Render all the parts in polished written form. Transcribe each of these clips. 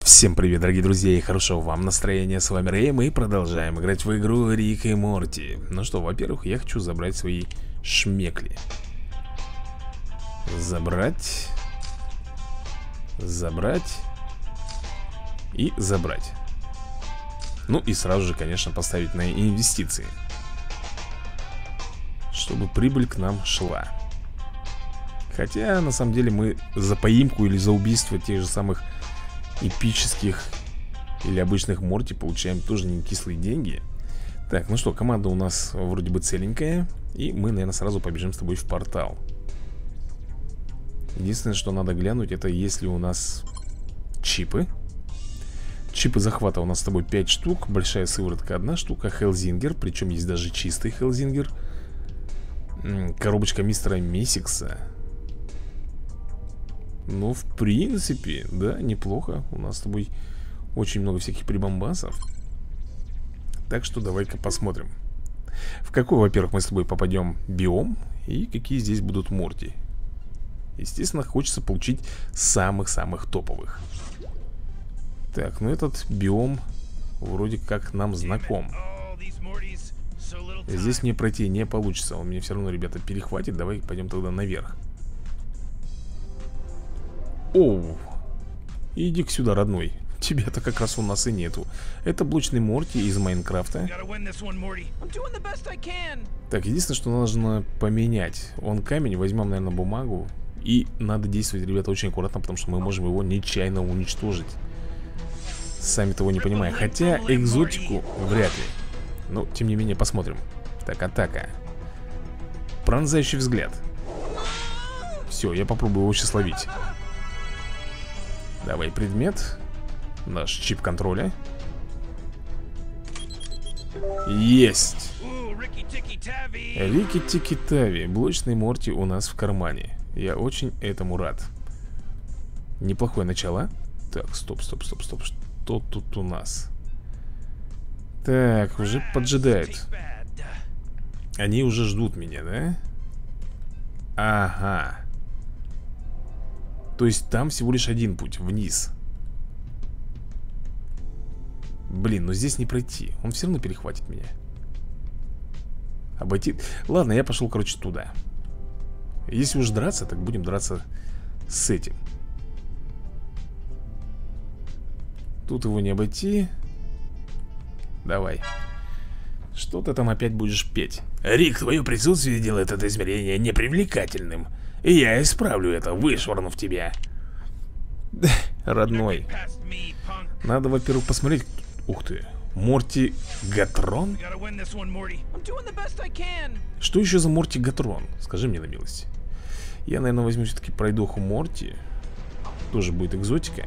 Всем привет, дорогие друзья, и хорошего вам настроения. С вами Рэй, мы продолжаем играть в игру Рик и Морти. Ну что, во-первых, я хочу забрать свои шмекли. Забрать. Забрать. И забрать. Ну и сразу же, конечно, поставить на инвестиции, чтобы прибыль к нам шла. Хотя, на самом деле, мы за поимку или за убийство тех же самых эпических или обычных Морти получаем тоже не кислые деньги. Так, ну что, команда у нас вроде бы целенькая. И мы, наверное, сразу побежим с тобой в портал. Единственное, что надо глянуть, это есть ли у нас чипы. Чипы захвата у нас с тобой 5 штук. Большая сыворотка 1 штука. Хелзингер, причем есть даже чистый Хелзингер. Коробочка мистера Мессикса. Ну, в принципе, да, неплохо. У нас с тобой очень много всяких прибамбасов. Так что давай-ка посмотрим, в какой, во-первых, мы с тобой попадем биом и какие здесь будут Морти. Естественно, хочется получить самых-самых топовых. Так, ну этот биом вроде как нам знаком. Здесь мне пройти не получится. Он мне все равно, ребята, перехватит. Давай пойдем тогда наверх. Оу, иди-ка сюда, родной. Тебя-то как раз у нас и нету. Это блочный Морти из Майнкрафта. Так, единственное, что нужно поменять. Он камень, возьмем, наверное, бумагу. И надо действовать, ребята, очень аккуратно, потому что мы можем его нечаянно уничтожить, сами того не понимая. Хотя экзотику вряд ли. Но, тем не менее, посмотрим. Так, атака. Пронзающий взгляд. Все, я попробую его сейчас ловить. Давай предмет. Наш чип контроля. Есть. Рики-тики-тави. Блочный Морти у нас в кармане. Я очень этому рад. Неплохое начало. Так, стоп. Что тут у нас? Так, уже поджидают. Они уже ждут меня, да? Ага. То есть там всего лишь один путь, вниз. Блин, но здесь не пройти. Он все равно перехватит меня. Обойти. Ладно, я пошел, короче, туда. Если уж драться, так будем драться с этим. Тут его не обойти. Давай. Что ты там опять будешь петь? Рик, твое присутствие делает это измерение непривлекательным. И я исправлю это, вышвырнув тебя. Родной. Надо, во-первых, посмотреть. Ух ты, Морти Гатрон? Что еще за Морти Гатрон? Скажи мне на милость. Я, наверное, возьму все-таки пройдоху Морти. Тоже будет экзотика.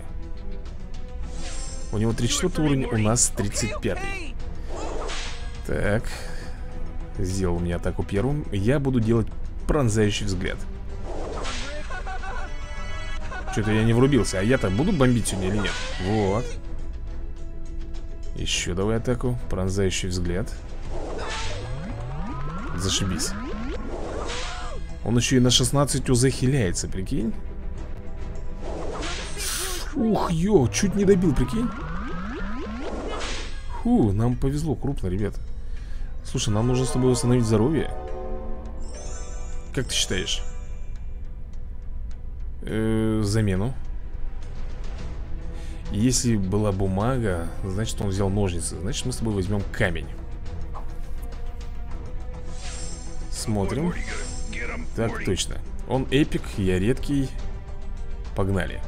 У него 34 уровень, у нас 35. Так. Сделал мне атаку первым. Я буду делать пронзающий взгляд. Что-то я не врубился. А я-то буду бомбить сегодня или нет? Вот. Еще давай атаку. Пронзающий взгляд. Зашибись. Он еще и на 16 УЗ хиляется, прикинь. Ух, ё, чуть не добил, прикинь. Фу, нам повезло крупно, ребят. Слушай, нам нужно с тобой восстановить здоровье. Как ты считаешь? Замену. Если была бумага, значит он взял ножницы. Значит мы с тобой возьмем камень. Смотрим. Так, точно. Он эпик, я редкий. Погнали.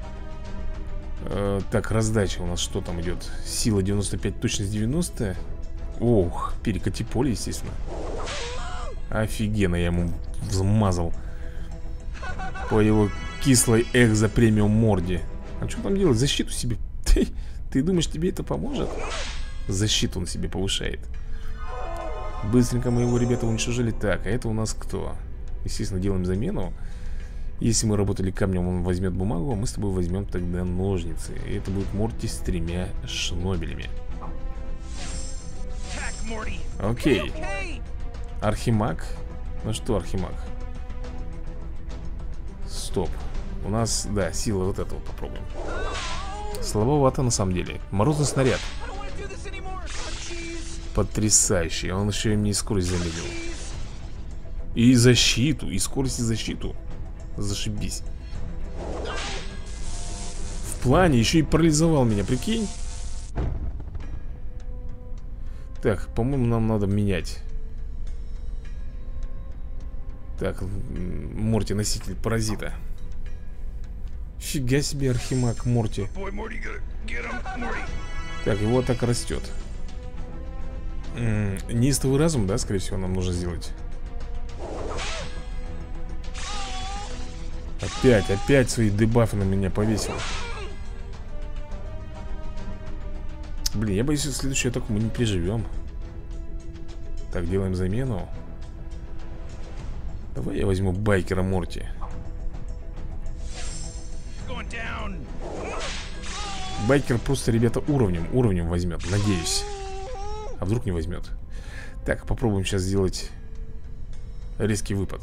Так, раздача у нас что там идет? Сила 95, точность 90. Ох, перекати поле, естественно. Офигенно, я ему взмазал по его кислой экзо-премиум морде. А что там делать? Защиту себе. Ты думаешь, тебе это поможет? Защиту он себе повышает. Быстренько мы его, ребята, уничтожили. Так, а это у нас кто? Естественно, делаем замену. Если мы работали камнем, он возьмет бумагу, а мы с тобой возьмем тогда ножницы. И это будет Морти с 3 шнобелями. Окей. Архимаг. Ну что, Архимаг? Стоп. У нас, да, сила вот этого попробуем. Слабовато на самом деле. Морозный снаряд. Потрясающий. Он еще и мне скорость замедлил. И защиту. И скорость, и защиту. Зашибись. В плане еще и парализовал меня, прикинь. Так, по-моему, нам надо менять. Так, Морти, носитель паразита. Фига себе, архимаг Морти. Так, его атака растет. Неистовый разум, да, скорее всего, нам нужно сделать. Опять свои дебафы на меня повесил. Блин, я боюсь, что следующую атаку мы не переживем. Так, делаем замену. Давай я возьму байкера Морти. Байкер просто, ребята, уровнем возьмет, надеюсь. А вдруг не возьмет. Так, попробуем сейчас сделать резкий выпад.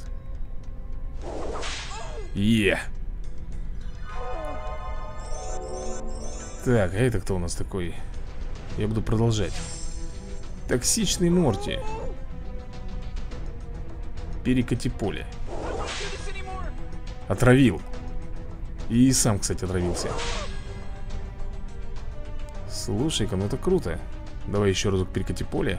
Так, а это кто у нас такой? Я буду продолжать. Токсичный Морти. Перекати поле. Отравил. И сам, кстати, отравился. Слушай-ка, ну это круто. Давай еще разок перекати поле.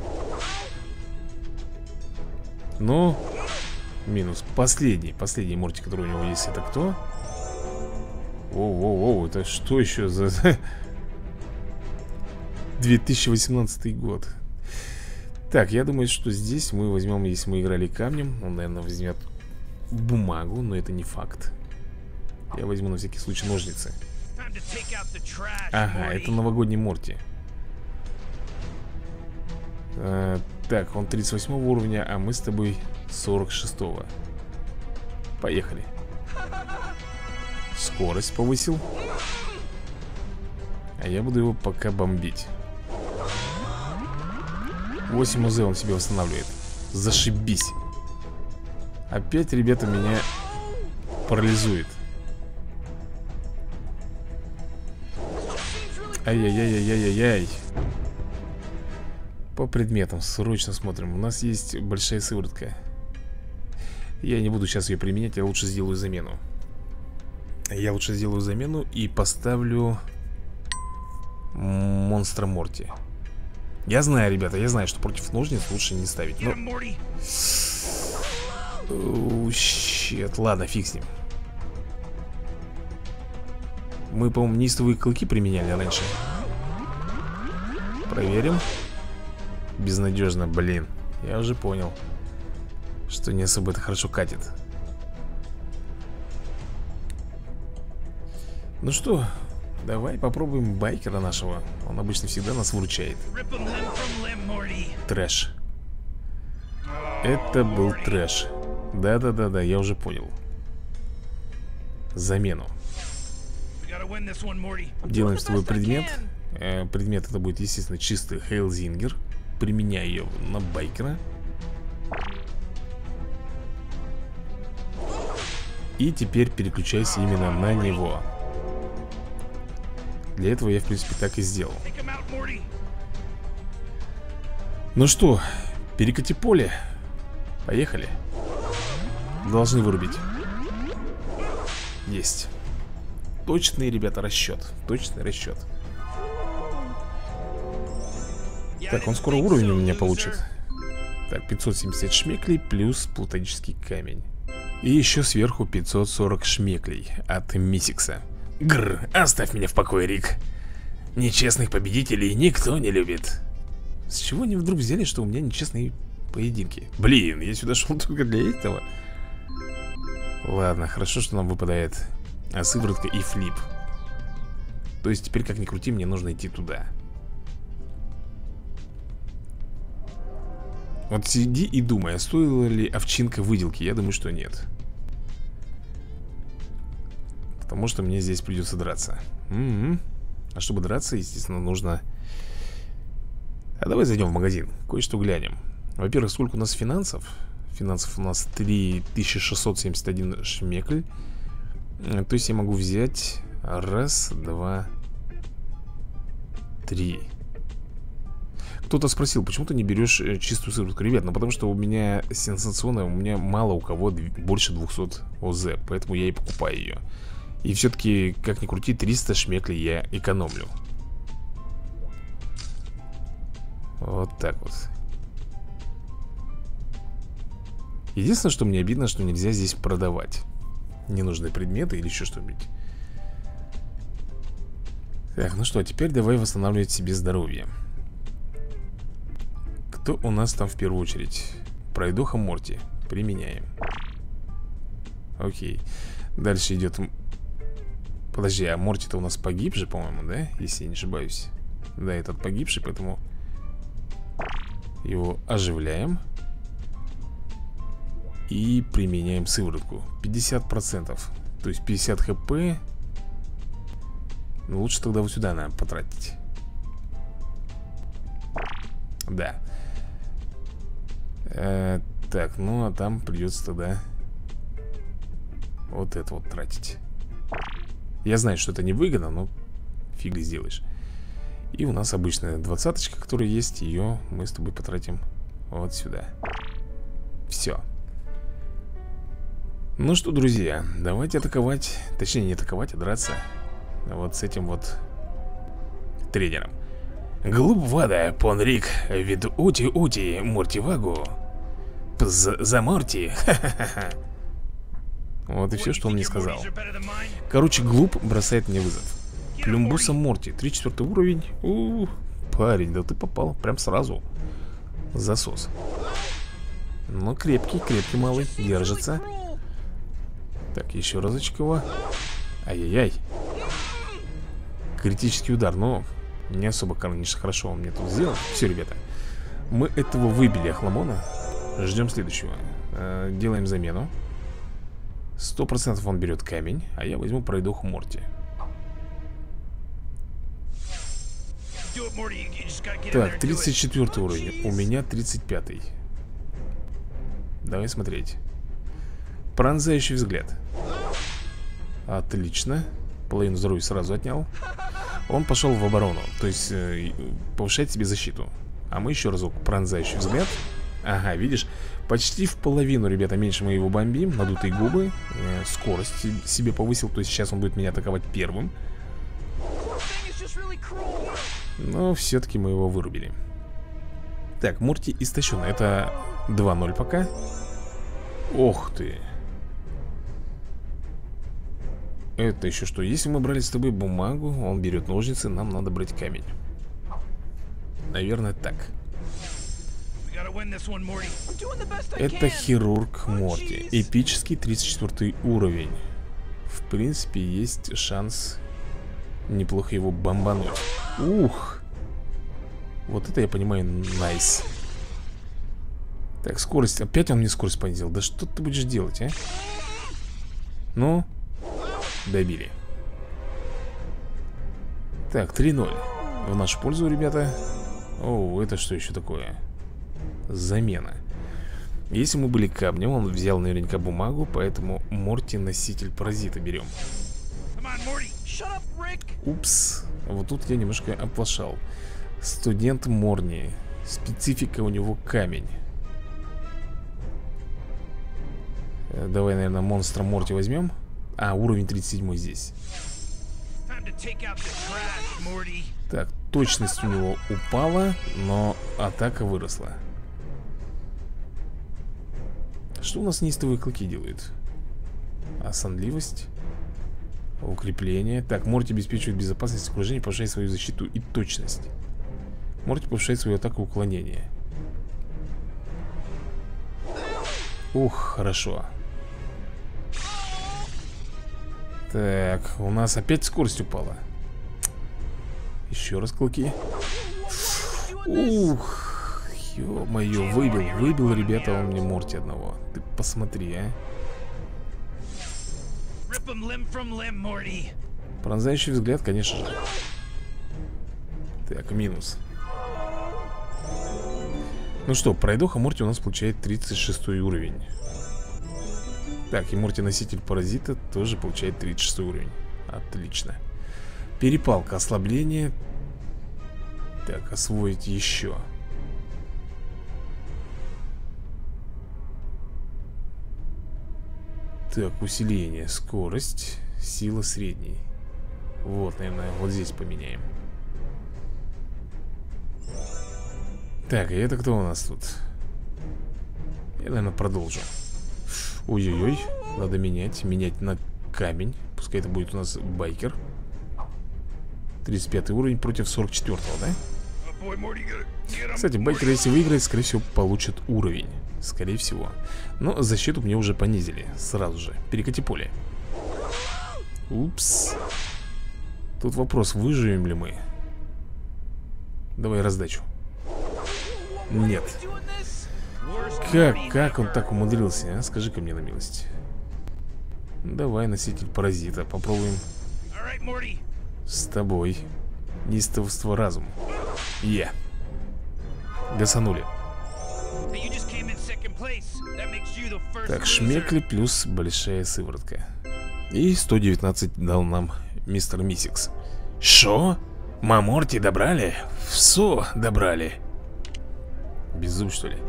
Ну, минус. Последний Морти, который у него есть, это кто? Воу, это что еще за 2018 год? Так, я думаю, что здесь мы возьмем, если мы играли камнем, он, наверное, возьмет бумагу, но это не факт. Я возьму на всякий случай ножницы. Ага, это новогодний Морти. Так, он 38 уровня, а мы с тобой 46-го. Поехали. Скорость повысил. А я буду его пока бомбить. 8 УЗ он себе восстанавливает. Зашибись. Опять, ребята, меня парализует. Ай-яй-яй-яй-яй-яй. По предметам срочно смотрим. У нас есть большая сыворотка. Я не буду сейчас ее применять. Я лучше сделаю замену. И поставлю монстра Морти. Я знаю, ребята, я знаю, что против ножниц лучше не ставить. Но... щет, ладно, фиг с ним. Мы, по-моему, неистовые клыки применяли раньше. Проверим. Безнадежно, блин. Я уже понял, что не особо это хорошо катит. Ну что, давай попробуем байкера нашего. Он обычно всегда нас выручает. Трэш. Это был трэш. Да, я уже понял. Замену. Делаем с тобой предмет. Предмет это будет, естественно, чистый Хейлзингер. Применяю ее на байкера. И теперь переключайся именно на него. Для этого я, в принципе, так и сделал. Ну что, перекати поле. Поехали. Должны вырубить. Есть. Точный, ребята, расчет. Точный расчет. Так, он скоро уровень у меня получит. Так, 570 шмеклей плюс плутонический камень. И еще сверху 540 шмеклей от Мисикса. Гррр, оставь меня в покое, Рик. Нечестных победителей никто не любит. С чего они вдруг взяли, что у меня нечестные поединки? Блин, я сюда шел только для этого. Ладно, хорошо, что нам выпадает сыворотка и флип. То есть теперь, как ни крути, мне нужно идти туда. Вот сиди и думай, а стоила ли овчинка выделки? Я думаю, что нет. Потому что мне здесь придется драться. А чтобы драться, естественно, нужно... А давай зайдем в магазин, кое-что глянем. Во-первых, сколько у нас финансов? Финансов у нас 3671 шмекль. То есть я могу взять... Раз, два, 3. Кто-то спросил, почему ты не берешь чистую сыворотку? Ребят, ну потому что у меня сенсационная, у меня мало у кого больше 200 ОЗ, поэтому я и покупаю ее. И все-таки, как ни крути, 300 шмеклей я экономлю. Вот так вот. Единственное, что мне обидно, что нельзя здесь продавать ненужные предметы или еще что-нибудь. Так, ну что, теперь давай восстанавливать себе здоровье. Кто у нас там в первую очередь? Пройдоха Морти. Применяем. Окей. Дальше идет... Подожди, а Морти-то у нас погиб же, по-моему, да? Если я не ошибаюсь. Да, этот погибший, поэтому его оживляем. И применяем сыворотку. 50%. То есть 50 хп. Ну, лучше тогда вот сюда надо потратить. Да. Так, ну а там придется тогда вот это вот тратить. Я знаю, что это невыгодно, но фиг ли сделаешь. И у нас обычная 20-очка, которая есть. Ее мы с тобой потратим вот сюда. Все. Ну что, друзья, давайте атаковать. Точнее, не атаковать, а драться вот с этим вот тренером. Глуп вада, понрик, вид ути-ути, мортивагу. За Морти. Ха-ха-ха. Вот и все, что он мне сказал. Короче, глуп бросает мне вызов. Плюмбуса Морти, 3-4 уровень. Парень, да ты попал прям сразу. Засос. Ну, крепкий, крепкий малый, держится. Так, еще разочек его. Ай-яй-яй. Критический удар, но не особо, конечно, хорошо он мне тут сделал. Все, ребята, мы этого выбили, Охламона. Ждем следующего. Делаем замену. 100% он берет камень, а я возьму пройдоху Морти. Так, 34 уровень. У меня 35-й. Давай смотреть. Пронзающий взгляд. Отлично. Половину здоровья сразу отнял. Он пошел в оборону. То есть повышает себе защиту. А мы еще разок. Пронзающий взгляд. Ага, видишь, почти в половину, ребята, меньше мы его бомбим. Надутые губы. Скорость себе повысил. То есть сейчас он будет меня атаковать первым. Но все-таки мы его вырубили. Так, Морти истощен. Это 2-0 пока. Ох ты. Это еще что? Если мы брали с тобой бумагу, он берет ножницы, нам надо брать камень. Наверное, так. Это хирург Морти. Эпический 34 уровень. В принципе, есть шанс неплохо его бомбануть. Ух. Вот это я понимаю, найс. Так, скорость. Опять он мне скорость понизил. Да что ты будешь делать, а? Ну, добили. Так, 3-0 в нашу пользу, ребята. О, это что еще такое? Замена. Если мы были камнем, он взял наверняка бумагу, поэтому Морти носитель паразита берем. Упс. Вот тут я немножко оплошал. Студент Морни. Специфика у него камень. Давай, наверное, монстра Морти возьмем. А, уровень 37 здесь. Так, точность у него упала, но атака выросла. Что у нас неистовые клыки делают? А сонливость? Укрепление. Так, Морти обеспечивает безопасность окружения, повышает свою защиту и точность. Морти повышает свою атаку и уклонение. Ух, хорошо. Так, у нас опять скорость упала. Еще раз клыки. Ух, ё-моё, выбил, ребята, он мне Морти одного. Ты посмотри, а. Пронзающий взгляд, конечно же. Так, минус. Ну что, пройдоха Морти у нас получает 36 уровень. Так, и Морти носитель паразита тоже получает 36 уровень. Отлично. Перепалка, ослабление. Так, освоить еще. Так, усиление, скорость, сила средней. Вот, наверное, вот здесь поменяем. Так, и это кто у нас тут? Я, наверное, продолжу. Ой-ой-ой, надо менять. Менять на камень. Пускай это будет у нас байкер. 35 уровень против 44-го, да? Кстати, байкер, если выиграет, скорее всего, получит уровень. Скорее всего. Но защиту мне уже понизили. Сразу же. Перекати поле. Упс. Тут вопрос, выживем ли мы. Давай раздачу. Нет. Как он так умудрился, а? Скажи-ка мне на милость. Давай, носитель паразита. Попробуем с тобой. Неистовство разума. Гасанули. Так, шмекли плюс большая сыворотка. И 119 дал нам мистер Мисикс. Шо? Маморти добрали? Все добрали. Беззуб, что ли?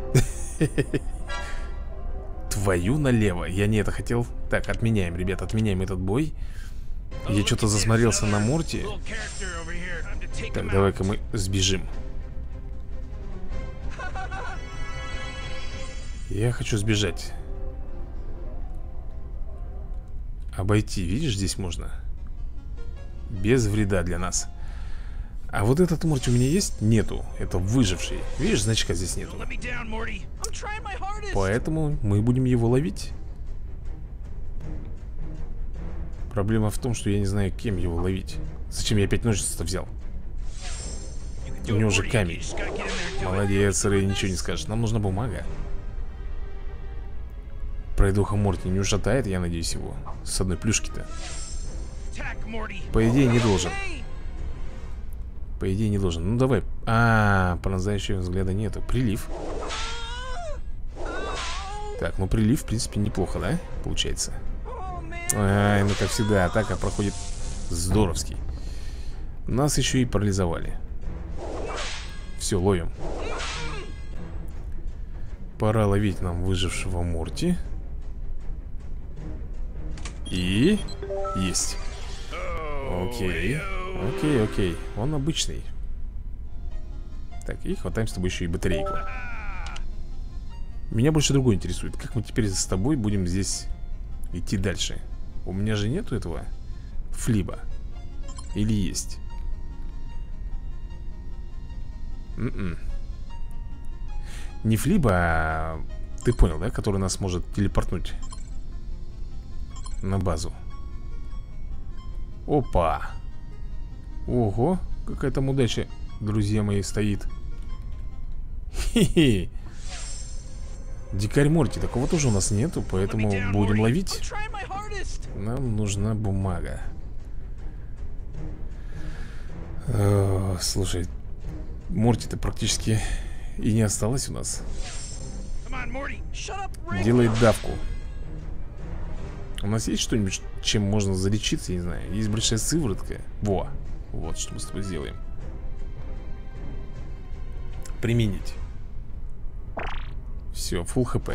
Твою налево. Я не это хотел. Так, отменяем, ребят, отменяем этот бой. Я что-то засмотрелся на Морти. Так, давай-ка мы сбежим. Я хочу сбежать. Обойти, видишь, здесь можно. Без вреда для нас. А вот этот Морти у меня есть? Нету. Это выживший. Видишь, значка здесь нету. Поэтому мы будем его ловить. Проблема в том, что я не знаю, кем его ловить. Зачем я опять ножницы-то взял? У него же камень. Молодец, Рэй, ничего не скажешь. Нам нужна бумага. Пройдоха Морти не ушатает, я надеюсь, его с одной плюшки-то. По идее, не должен. По идее, не должен. Ну, давай. Пронзающего взгляда нету. Прилив. Так, ну прилив, в принципе, неплохо, да? Получается. Ну, как всегда, атака проходит здоровски. Нас еще и парализовали. Все, ловим. Пора ловить нам выжившего Морти. И... Есть. Окей. Окей. Он обычный. Так, и хватаем с тобой еще и батарейку. Меня больше другое интересует. Как мы теперь с тобой будем здесь идти дальше? У меня же нету этого флиба. Или есть? Не флиба, а... Ты понял, да? Который нас может телепортнуть на базу. Опа. Ого, какая там удача, друзья мои, стоит. Хе-хе. Дикарь Морти, такого тоже у нас нету, поэтому будем ловить. Нам нужна бумага. Слушай, Морти-то практически и не осталось у нас. Делает давку. У нас есть что-нибудь, чем можно залечиться, я не знаю. Есть большая сыворотка. Вот что мы с тобой сделаем. Применить. Все, фулл хп.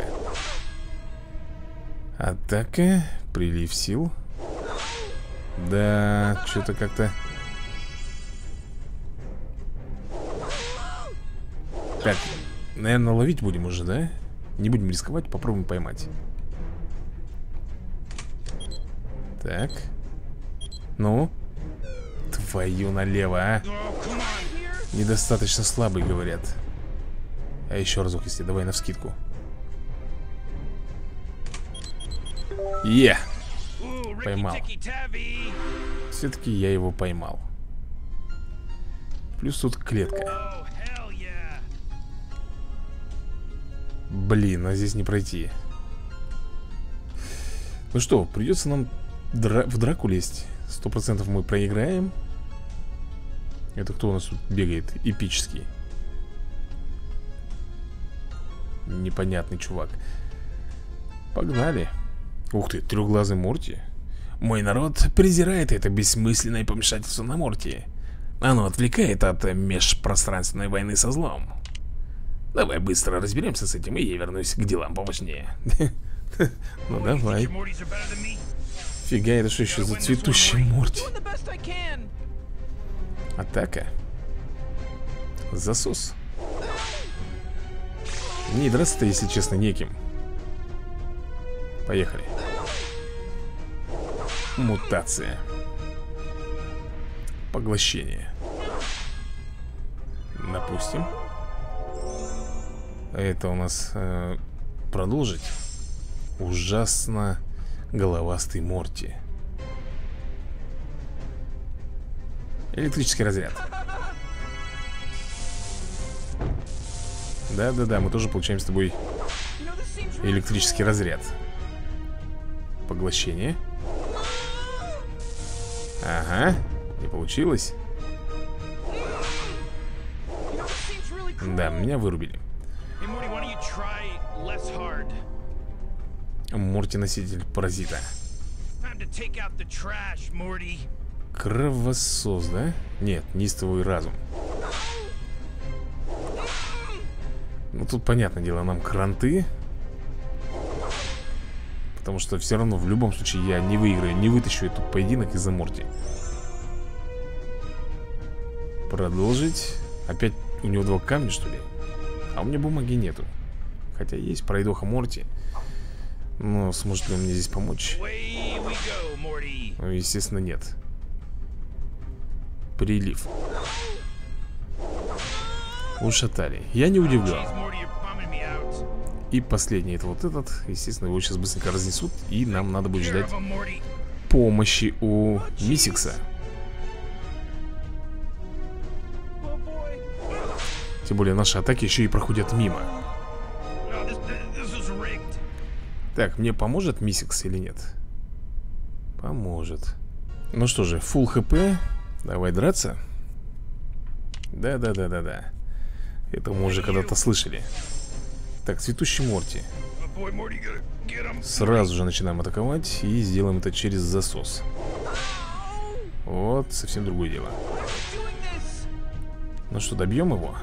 Атака. Прилив сил. Да, что-то как-то... Так, наверное, ловить будем уже, да? Не будем рисковать, попробуем поймать. Так. Ну? Твою налево, а? Недостаточно слабый, говорят. А еще разок, если давай навскидку. Поймал. Все-таки я его поймал. Плюс тут клетка. Блин, а здесь не пройти. Ну что, придется нам в драку лезть. 100% мы проиграем. Это кто у нас тут бегает? Эпический. Непонятный чувак. Погнали. Ух ты, трехглазый Морти. Мой народ презирает это бессмысленное помешательство на Морти. Оно отвлекает от межпространственной войны со злом. Давай быстро разберемся с этим, и я вернусь к делам поважнее. Ну давай. Фига, это что еще за цветущий Морти? Атака. Засос. Не драться-то, если честно, неким. Поехали. Мутация. Поглощение. Допустим. Это у нас продолжить. Ужасно головастый Морти. Электрический разряд. Да-да-да, мы тоже получаем с тобой электрический разряд. Поглощение. Ага, не получилось. Да, меня вырубили. Морти носитель паразита. Кровосос, да? Нет, неистовый разум. Ну тут понятное дело, нам кранты. Потому что все равно в любом случае я не выиграю, не вытащу этот поединок из-за Морти. Продолжить. Опять у него 2 камня, что ли? А у меня бумаги нету. Хотя есть пройдоха Морти. Но сможет ли он мне здесь помочь? Ну, естественно, нет. Прилив. Ушатали. Я не удивлен. И последний, это вот этот. Естественно, его сейчас быстренько разнесут. И нам надо будет ждать помощи у Мисикса. Тем более наши атаки еще и проходят мимо. Так, мне поможет Мисикс или нет? Поможет. Ну что же, фулл хп. Давай драться. Да-да-да-да-да. Это мы уже когда-то слышали. Так, цветущий Морти. Сразу же начинаем атаковать. И сделаем это через засос. Вот, совсем другое дело. Ну что, добьем его?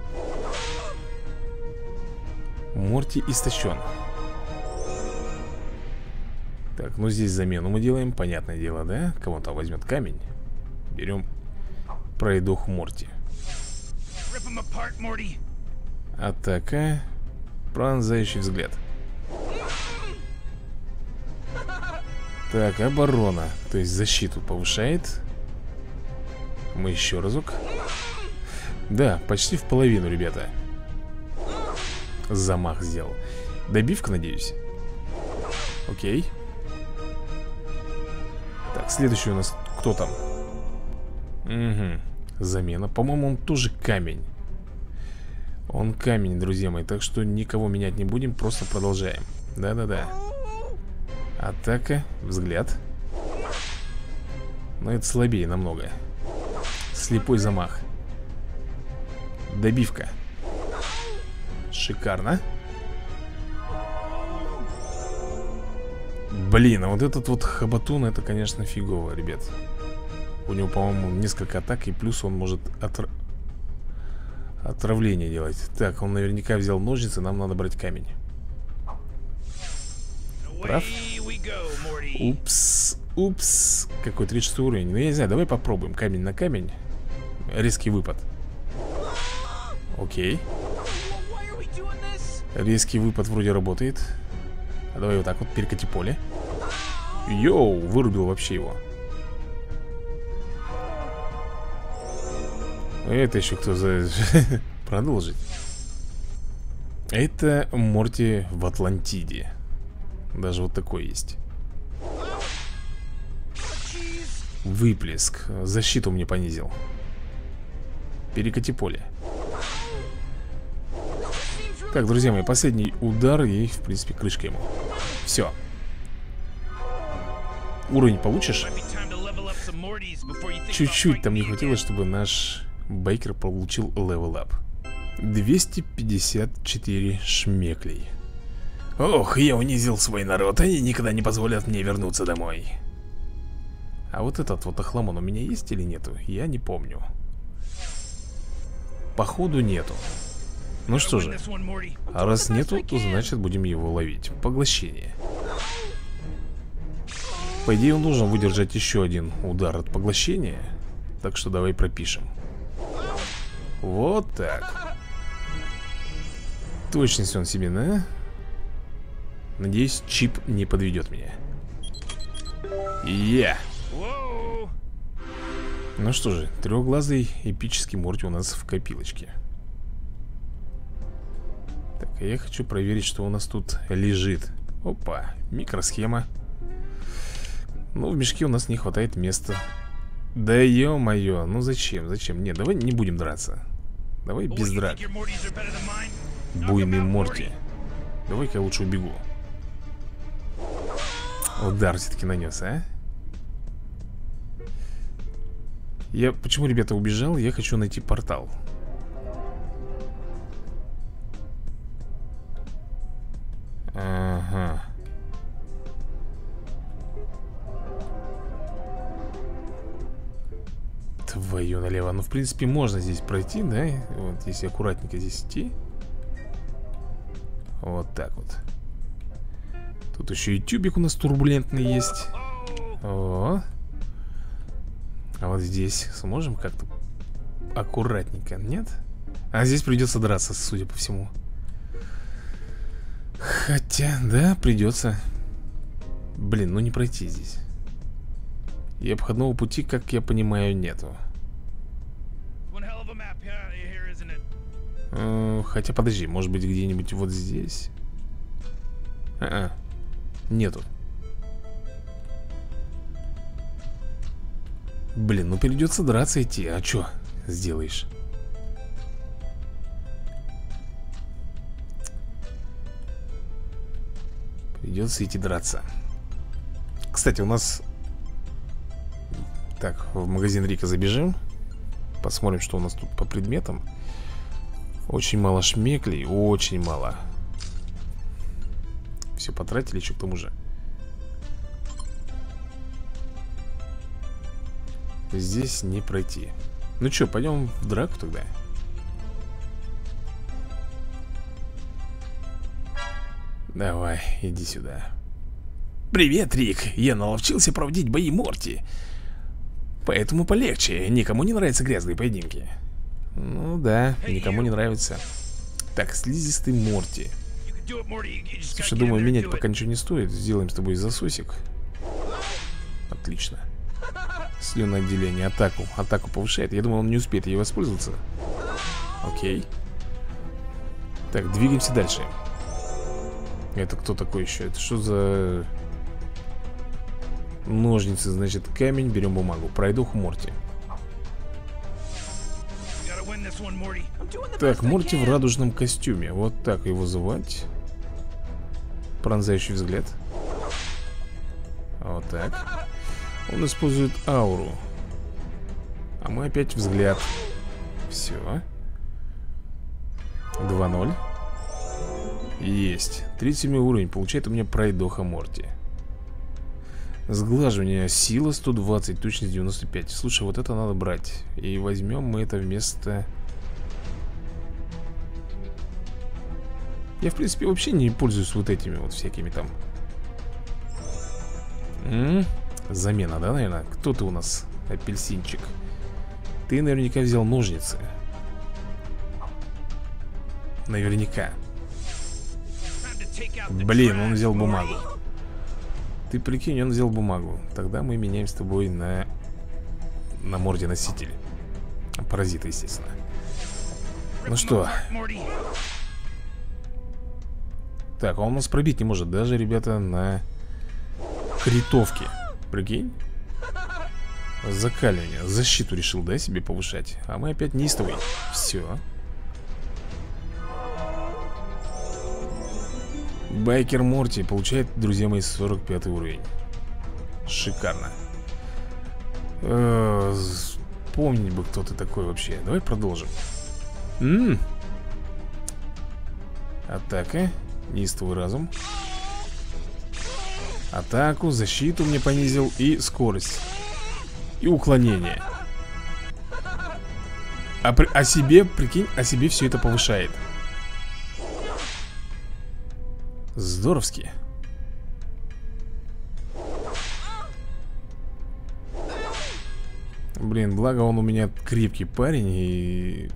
Морти истощен. Так, ну здесь замену мы делаем, понятное дело, да? Кого-то возьмет камень. Берем пройдоху Морти. Атака. Пронзающий взгляд. Так, оборона. То есть защиту повышает. Мы еще разок. Да, почти в половину, ребята. Замах сделал. Добивка, надеюсь. Окей. Так, следующий у нас кто там? Угу. Замена. По-моему, он тоже камень. Он камень, друзья мои. Так что никого менять не будем. Просто продолжаем. Да-да-да. Атака. Взгляд. Но это слабее намного. Слепой замах. Добивка. Шикарно. Блин, а вот этот вот Хабатун, это, конечно, фигово, ребят. У него, по-моему, несколько атак. И плюс он может отравление делать. Так, он наверняка взял ножницы. Нам надо брать камень. Прав? Упс, упс. Какой 36 уровень. Ну, я не знаю, давай попробуем. Камень на камень. Резкий выпад. Окей. Резкий выпад вроде работает. А давай вот так вот, перекати поле. Йоу, вырубил вообще его. Это еще кто за... Продолжить. Это Морти в Атлантиде. Даже вот такой есть. Выплеск. Защиту мне понизил. Перекати поле. Так, друзья мои, последний удар. И, в принципе, крышка ему. Все. Уровень получишь? Чуть-чуть там не хватило, чтобы наш Бейкер получил левел-ап. 254 шмеклей. Ох, я унизил свой народ. Они никогда не позволят мне вернуться домой. А вот этот вот охламон у меня есть или нету? Я не помню. походу нету. Ну что же, а раз нету, то значит будем его ловить. Поглощение. По идее он должен выдержать еще один удар от поглощения. Так что давай пропишем. Вот так. Точность он себе, да? Надеюсь, чип не подведет меня. Ну что же, трехглазый эпический Морти у нас в копилочке. Так, а я хочу проверить, что у нас тут лежит. Опа, микросхема. Ну, в мешке у нас не хватает места. Да ё-моё, ну зачем, зачем? Нет, давай не будем драться. Давай без драк. Буйный Морти. Давай-ка я лучше убегу. Удар все-таки нанес, а? Я почему, ребята, убежал? Я хочу найти портал. Ага. Твою налево. Ну, в принципе, можно здесь пройти, да? Вот, если аккуратненько здесь идти. Вот так вот. Тут еще и тюбик у нас турбулентный есть. О. А вот здесь сможем как-то аккуратненько, нет? А здесь придется драться, судя по всему. Хотя, да, придется. Блин, ну не пройти здесь. И обходного пути, как я понимаю, нету. Хотя, подожди, может быть где-нибудь вот здесь? Нету. Блин, ну придется драться идти. А чё сделаешь? Придется идти драться. Кстати, у нас... Так, в магазин Рика забежим. Посмотрим, что у нас тут по предметам. Очень мало шмеклей, очень мало. Все потратили еще к тому же. Здесь не пройти. Ну что, пойдем в драку тогда. Давай, иди сюда. Привет, Рик. Я наловчился проводить бои Морти. Поэтому полегче. Никому не нравятся грязные поединки. Ну да, никому не нравится. Так, слизистый Морти. Слушай, думаю, менять пока ничего не стоит. Сделаем с тобой засосик. Отлично. Слюноотделение, атаку. Атаку повышает. Я думал, он не успеет ей воспользоваться. Окей. Так, двигаемся дальше. Это кто такой еще? Это что за... Ножницы, значит, камень. Берем бумагу. Пройдох Морти. Так, Морти в радужном костюме. Вот так его звать. Пронзающий взгляд. Вот так. Он использует ауру. А мы опять взгляд. Все. 2-0. Есть. 37 уровень. Получает у меня пройдоха Морти. Сглаживание. Сила 120. Точность 95. Слушай, вот это надо брать. И возьмем мы это вместо... Я, в принципе, вообще не пользуюсь вот этими вот всякими там. Замена, да, наверное? Кто ты у нас, апельсинчик? Ты наверняка взял ножницы. Наверняка. Блин, он взял бумагу. Ты прикинь, он взял бумагу. Тогда мы меняем с тобой на Морти носитель. Паразита, естественно. Ну что? Так, а он нас пробить не может. Даже, ребята, на критовке. Прикинь? Закаливание. Защиту решил, да, себе повышать. А мы опять неистовый. Все. Байкер Морти получает, друзья мои, 45 уровень. Шикарно. Помнить бы, кто ты такой вообще. Давай продолжим. Атака. Неистовый разум. Атаку, защиту мне понизил. И скорость. И уклонение. А себе, прикинь, о себе все это повышает. Здоровски. Блин, благо он у меня крепкий парень и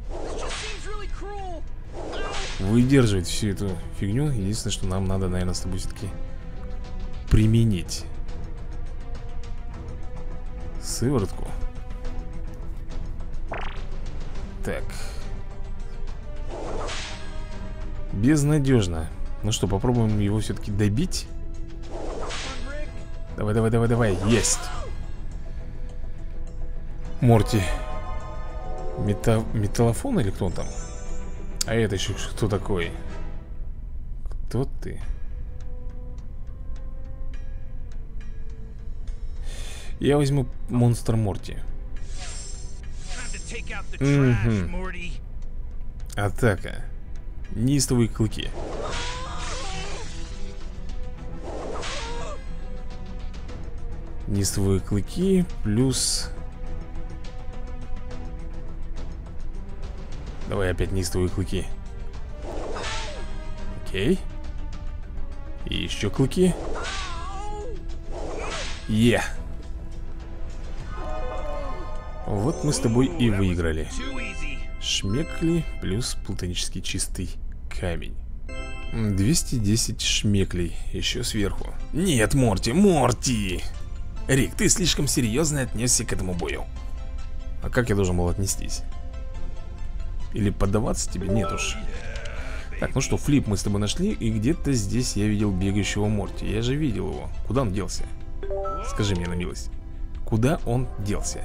выдерживает всю эту фигню. Единственное, что нам надо, наверное, с тобой все-таки применить сыворотку. Так. Безнадежно. Ну что, попробуем его все-таки добить. Давай, давай, давай, давай. Есть. Морти. Металлофон или кто он там? А это еще кто такой? Кто ты? Я возьму монстр Морти. Атака. Неистовые клыки. Неистовые клыки плюс... Давай опять неистовые клыки. Окей. И еще клыки. Е. Вот мы с тобой и выиграли. Шмекли плюс плутонический чистый камень. 210 шмеклей. Еще сверху. Нет, Морти, Морти! Рик, ты слишком серьезно отнесся к этому бою. А как я должен был отнестись? Или поддаваться тебе? Нет уж. Так, ну что, флип мы с тобой нашли. И где-то здесь я видел бегающего Морти. Я же видел его. Куда он делся? Скажи мне на милость. Куда он делся?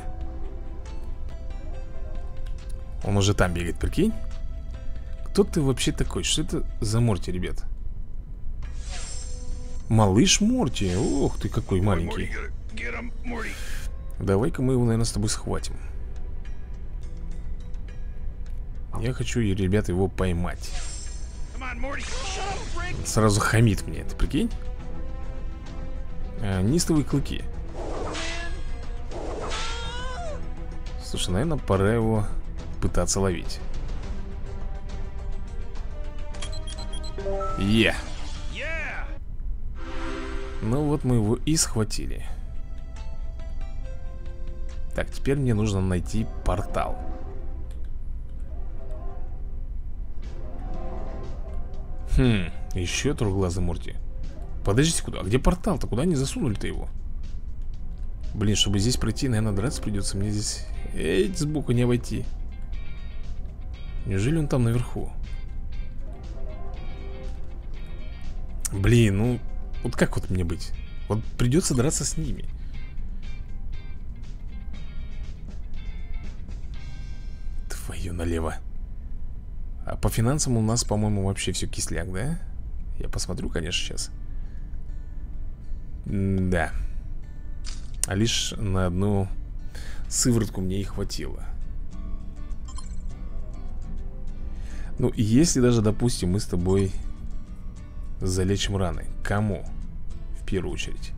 Он уже там бегает, прикинь? Кто ты вообще такой? Что это за Морти, ребят? Малыш Морти. Ох ты какой маленький. Давай-ка мы его, наверное, с тобой схватим. Я хочу, ребят, его поймать. Сразу хамит мне, ты прикинь? Неистовые клыки. Слушай, наверное, пора его пытаться ловить. Ну вот мы его и схватили. Так, теперь мне нужно найти портал. Еще трехглазый Морти. Подождите, куда? А где портал-то? Куда они засунули-то его? Блин, чтобы здесь пройти, наверное, драться придется. Мне здесь... Эй, сбоку не обойти. Неужели он там наверху? Блин, ну... Вот как вот мне быть? Вот придется драться с ними. Твою налево. А по финансам у нас, по-моему, вообще все кисляк, да? Я посмотрю, конечно, сейчас. Да. А лишь на одну сыворотку мне и хватило. Ну, если даже, допустим, мы с тобой залечим раны. Кому? В первую очередь.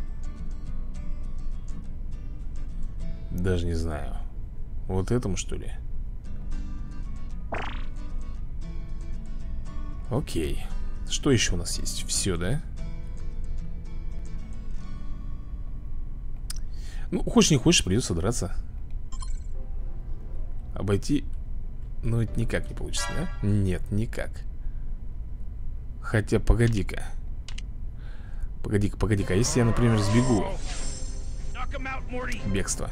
Даже не знаю. Вот этому, что ли? Окей. Что еще у нас есть? Все, да? Ну, хочешь не хочешь, придется драться. Обойти... Ну, это никак не получится, да? Нет, никак. Хотя, погоди-ка. Погоди-ка, погоди-ка. А если я, например, сбегу? Бегство.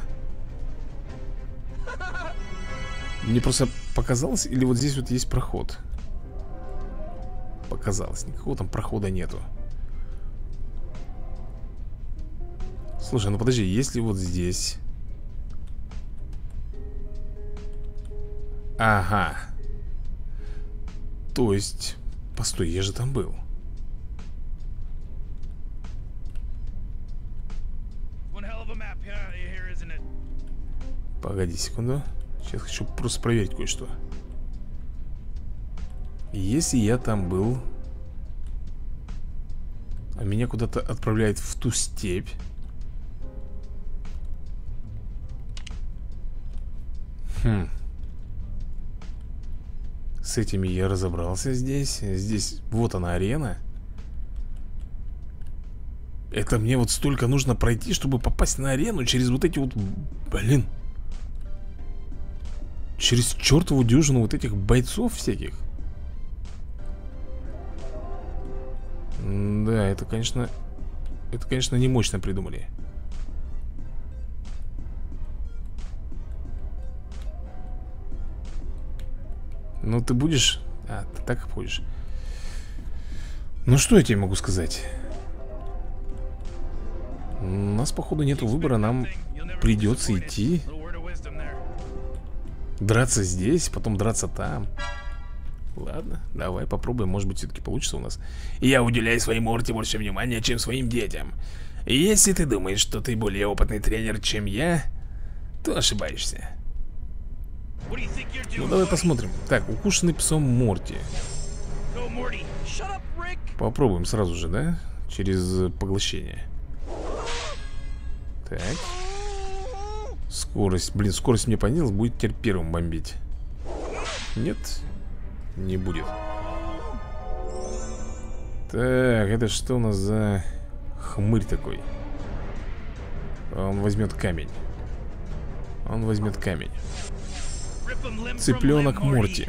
Мне просто показалось, или вот здесь вот есть проход? Показалось, никакого там прохода нету. Слушай, ну подожди, если вот здесь... Ага. То есть... Постой, я же там был. Погоди секунду. Сейчас хочу просто проверить кое-что. Если я там был, а меня куда-то отправляет в ту степь. с этими я разобрался здесь. Здесь, вот она арена. Это мне вот столько нужно пройти, чтобы попасть на арену через вот эти вот... Блин. Через чертову дюжину вот этих бойцов всяких. Да, это, конечно, не мощно придумали. Ну, ты будешь... А, ты так ходишь. Ну, что я тебе могу сказать? У нас, походу, нету выбора. Нам придется идти. Драться здесь, потом драться там. Ладно, давай попробуем. Может быть, все-таки получится у нас. Я уделяю своей Морти больше внимания, чем своим детям. И если ты думаешь, что ты более опытный тренер, чем я, то ошибаешься. Ну, давай посмотрим. Так, укушенный псом Морти. Попробуем сразу же, да? Через поглощение. Так. Скорость. Блин, скорость мне понизилась. Будет теперь первым бомбить. Нет, не будет. Так, это что у нас за хмырь такой? Он возьмет камень. Он возьмет камень. Цыпленок Морти.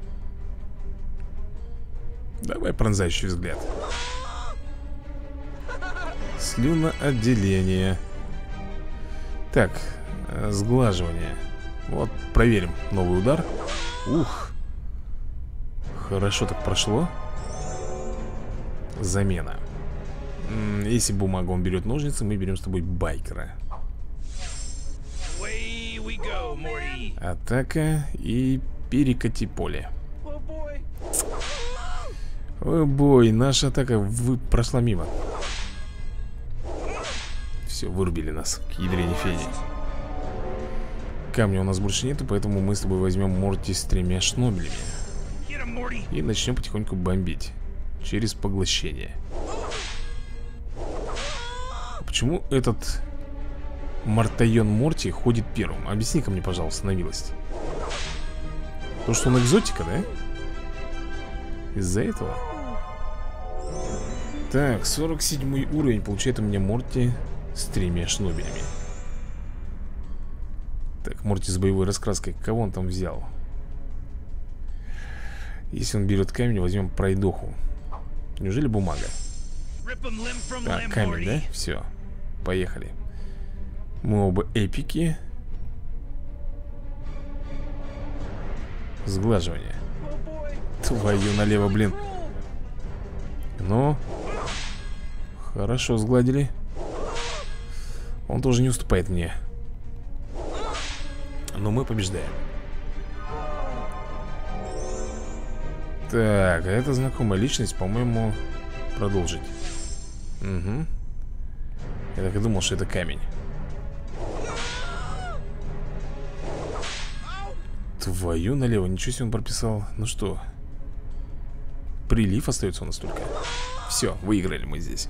Давай пронзающий взгляд. Слюноотделение. Так, сглаживание. Вот, проверим новый удар. Ух. Хорошо так прошло. Замена. Если бумагу он берет ножницы, мы берем с тобой байкера. Атака и перекати поле. О бой, наша атака прошла мимо. Все, вырубили нас к ядрене фене. Камня у нас больше нету, поэтому мы с тобой возьмем Морти с 3 шнобелями и начнем потихоньку бомбить через поглощение. Почему этот Мартайон Морти ходит первым? Объясни-ка мне, пожалуйста, на милость. То, что он экзотика, да? Из-за этого? Так, 47 уровень. Получает у меня Морти с 3 шнобелями. Так, Морти с боевой раскраской. Кого он там взял? Если он берет камень, возьмем пройдоху. Неужели бумага? Так, камень, да? Все, поехали. Мы оба эпики. Сглаживание. Твою налево, блин. Ну, хорошо, сгладили. Он тоже не уступает мне. Но мы побеждаем. Так, а это знакомая личность, по-моему. Продолжить. Угу. Я так и думал, что это камень. Твою налево, ничего себе он прописал. Ну что, прилив остается у нас только. Все, выиграли мы здесь.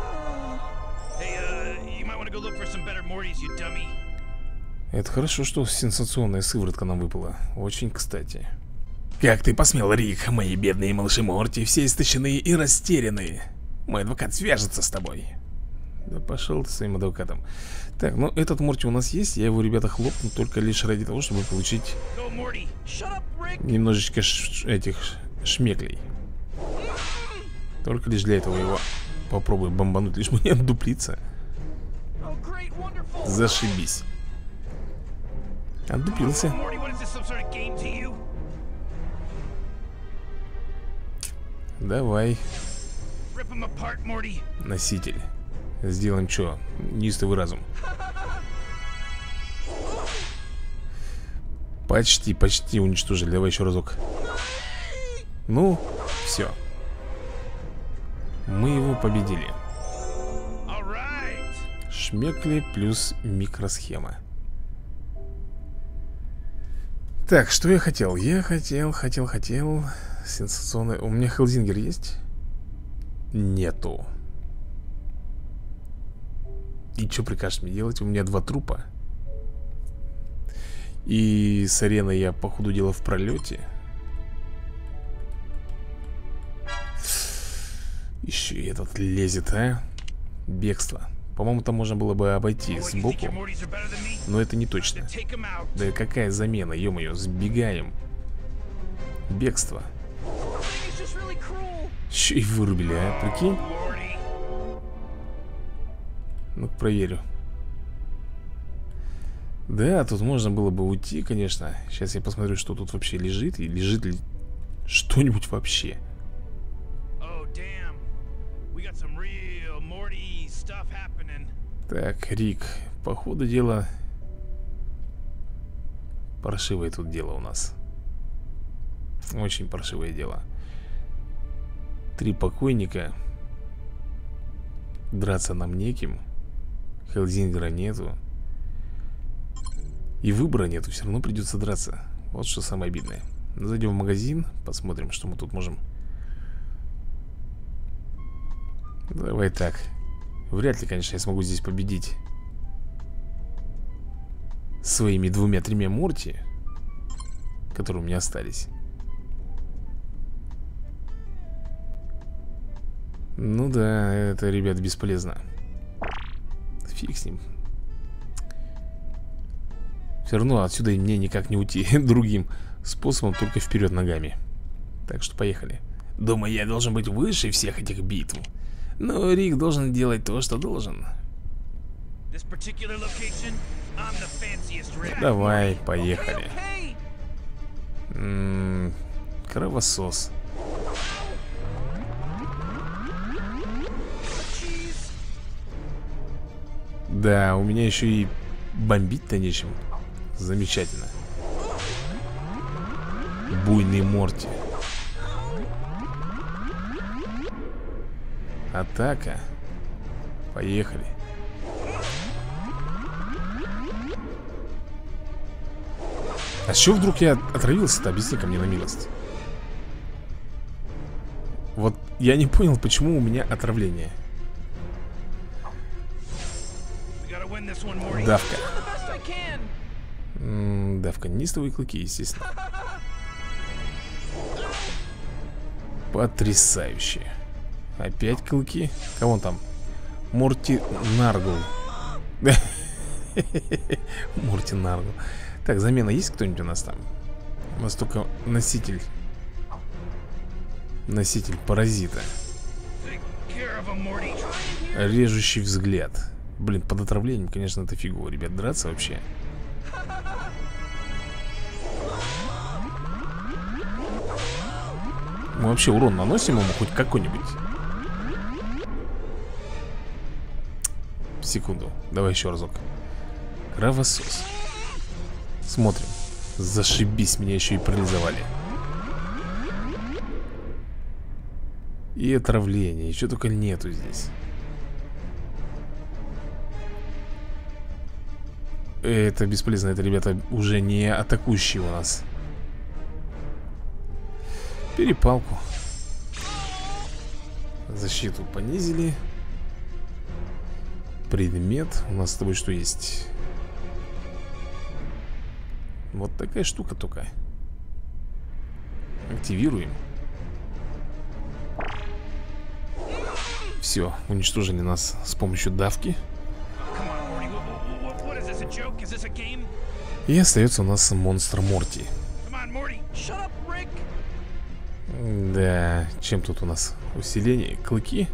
Это хорошо, что сенсационная сыворотка нам выпала. Очень кстати. Как ты посмел, Рик? Мои бедные малыши Морти все истощены и растеряны. Мой адвокат свяжется с тобой. Да пошел ты своим адвокатом. Так, ну этот Морти у нас есть. Я его, ребята, хлопну только лишь ради того, чтобы получить немножечко этих шмеклей. Только лишь для этого его попробую бомбануть. Лишь мне отдуплиться. Зашибись. Отдуплился. Давай. Носитель. Сделаем что? Неистовый разум. Почти уничтожили. Давай еще разок. Ну, все. Мы его победили. Шмекли плюс микросхема. Так, что я хотел? Я хотел сенсационный. У меня Хелзингер есть? Нету. И что прикажешь мне делать? У меня 2 трупа. И с ареной я, по ходу дела, в пролете. Еще и этот лезет, а? Бегство. По-моему, там можно было бы обойти сбоку. Но это не точно. Да какая замена, ё-моё, сбегаем. Бегство. Еще и вырубили, а? Прикинь? Ну-ка, проверю. Да, тут можно было бы уйти, конечно. Сейчас я посмотрю, что тут вообще лежит. И лежит ли что-нибудь вообще. Так, Рик, по ходу дела паршивое тут дело у нас. Очень паршивое дело. 3 покойника. Драться нам неким. Хелзингера нету. И выбора нету, все равно придется драться. Вот что самое обидное. Зайдем в магазин, посмотрим, что мы тут можем. Давай так. Вряд ли, конечно, я смогу здесь победить своими 2-3 Морти, которые у меня остались. Ну да, это, ребят, бесполезно. Фиг с ним. Все равно отсюда мне никак не уйти другим способом, только вперед ногами. Так что поехали. Думаю, я должен быть выше всех этих битв. Но Рик должен делать то, что должен. Давай, поехали. Кровосос. Да, у меня еще и бомбить-то нечем. Замечательно. Буйный Морти. Атака. Поехали. А с чего вдруг я отравился-то? Объясни-ка мне на милость. Вот я не понял, почему у меня отравление. Давка. Давка. Нистовые клыки, естественно. Потрясающе. Опять клыки. Кого он там? Морти Наргл. Морти Наргл. Так, замена есть кто-нибудь у нас там? У нас только носитель. Носитель паразита. Режущий взгляд. Блин, под отравлением, конечно, это фигово, ребят. Драться вообще. Мы вообще урон наносим ему хоть какой-нибудь? Секунду, давай еще разок. Кровосос. Смотрим. Зашибись, меня еще и парализовали. И отравление, еще только нету здесь. Это бесполезно, это, ребята, уже не атакующие у нас. Перепалку. Защиту понизили. Предмет. У нас с тобой что есть? Вот такая штука только. Активируем. Все, уничтожили нас с помощью давки. И остается у нас монстр Морти. Да, чем тут у нас усиление? Клыки?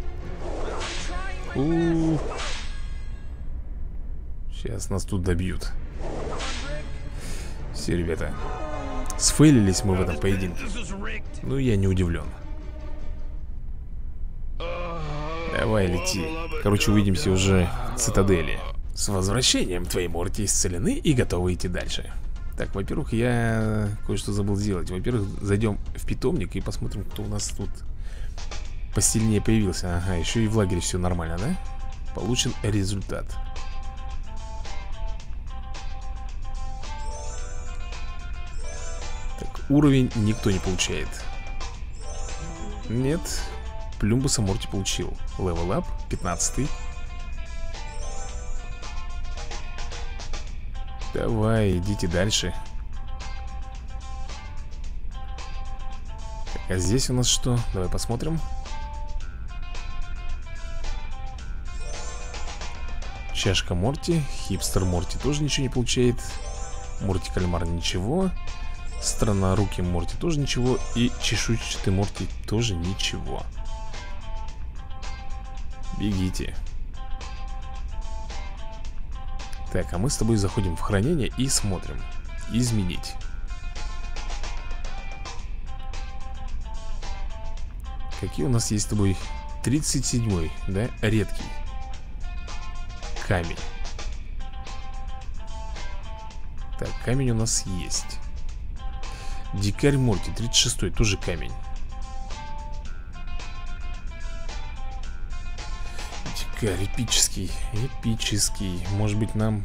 Сейчас нас тут добьют. Все, ребята, сфейлились мы в этом поединке. Ну, я не удивлен. Давай, лети. Короче, увидимся уже в цитадели. С возвращением, твои Морти исцелены и готовы идти дальше. Так, во-первых, я кое-что забыл сделать. Во-первых, зайдем в питомник и посмотрим, кто у нас тут посильнее появился. Ага, еще и в лагере все нормально, да? Получен результат. Так, уровень никто не получает. Нет. Плюмбуса Морти получил. Level up, 15-й. Давай, идите дальше. Так, а здесь у нас что? Давай посмотрим. Чашка Морти. Хипстер Морти тоже ничего не получает. Морти Кальмар ничего. Страна руки Морти тоже ничего. И чешуйчатый Морти тоже ничего. Бегите. Так, а мы с тобой заходим в хранение и смотрим. Изменить. Какие у нас есть с тобой? 37-й, да? Редкий. Камень. Так, камень у нас есть. Дикарь Морти, 36-й, тоже камень. Дикарь, эпический. Эпический. Может быть, нам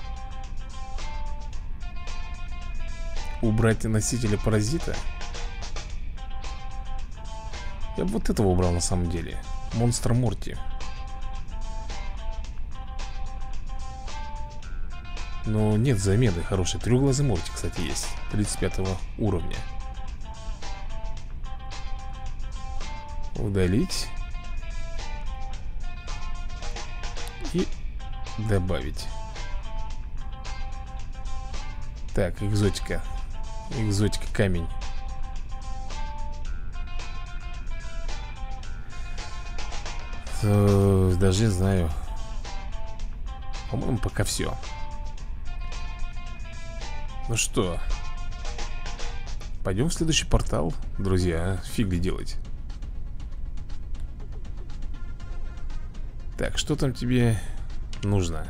убрать носителя паразита? Я бы вот этого убрал на самом деле. Монстр Морти. Но нет замены хорошей. Трехглазый Морти, кстати, есть. 35 уровня. Удалить. И добавить. Так, экзотика. Экзотика камень. Даже не знаю. По-моему, пока все. Ну что, пойдем в следующий портал, друзья. Фиг ли делать. Так, что там тебе нужно?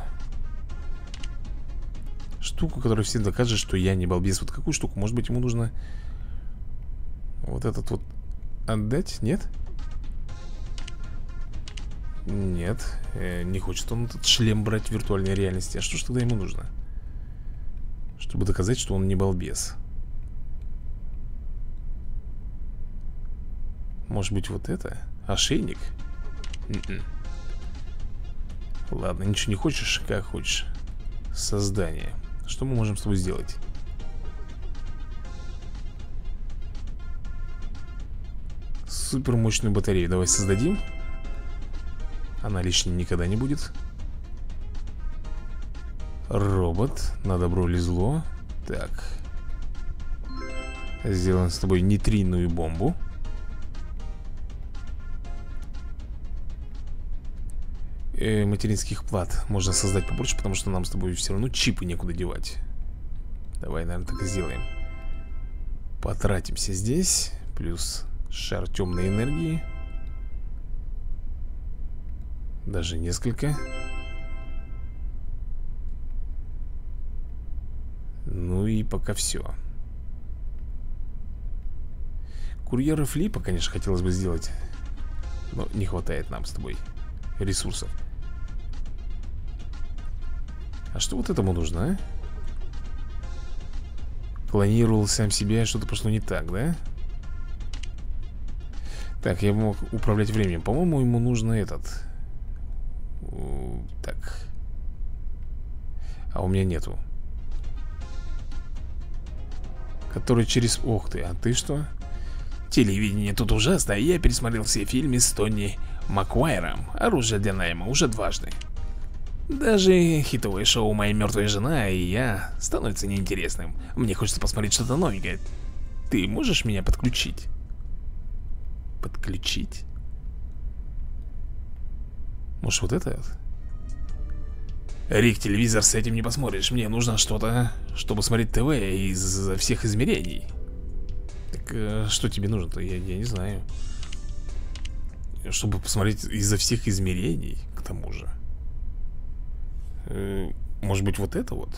Штуку, которая всем докажет, что я не балбес. Вот какую штуку? Может быть, ему нужно вот этот вот отдать? Нет? Нет, не хочет он этот шлем брать в виртуальной реальности. А что ж тогда ему нужно? Чтобы доказать, что он не балбес. Может быть, вот это? Ошейник? Ладно, ничего не хочешь, как хочешь. Создание. Что мы можем с тобой сделать? Супер мощную батарею давай создадим. Она лишней никогда не будет. Робот. На добро или зло. Так. Сделаем с тобой нейтринную бомбу. Материнских плат можно создать побольше, потому что нам с тобой все равно чипы некуда девать. Давай, наверное, так и сделаем. Потратимся здесь. Плюс шар темной энергии. Даже несколько. Ну и пока все. Курьера Флипа, конечно, хотелось бы сделать. Но не хватает нам с тобой ресурсов. А что вот этому нужно, а? Клонировал сам себя, что-то пошло не так, да? Так, я мог управлять временем. По-моему, ему нужно этот. Так. А у меня нету. Который через... Ох ты, а ты что? Телевидение тут ужасно. Я пересмотрел все фильмы с Тони Макуайром. Оружие для найма уже дважды. Даже хитовое шоу «Моя мертвая жена» и я становится неинтересным. Мне хочется посмотреть что-то новенькое. Ты можешь меня подключить? Подключить? Может, вот это? Рик, телевизор с этим не посмотришь. Мне нужно что-то, чтобы смотреть ТВ из всех измерений. Так что тебе нужно-то? Я не знаю. Чтобы посмотреть изо всех измерений, к тому же. Может быть, вот это вот?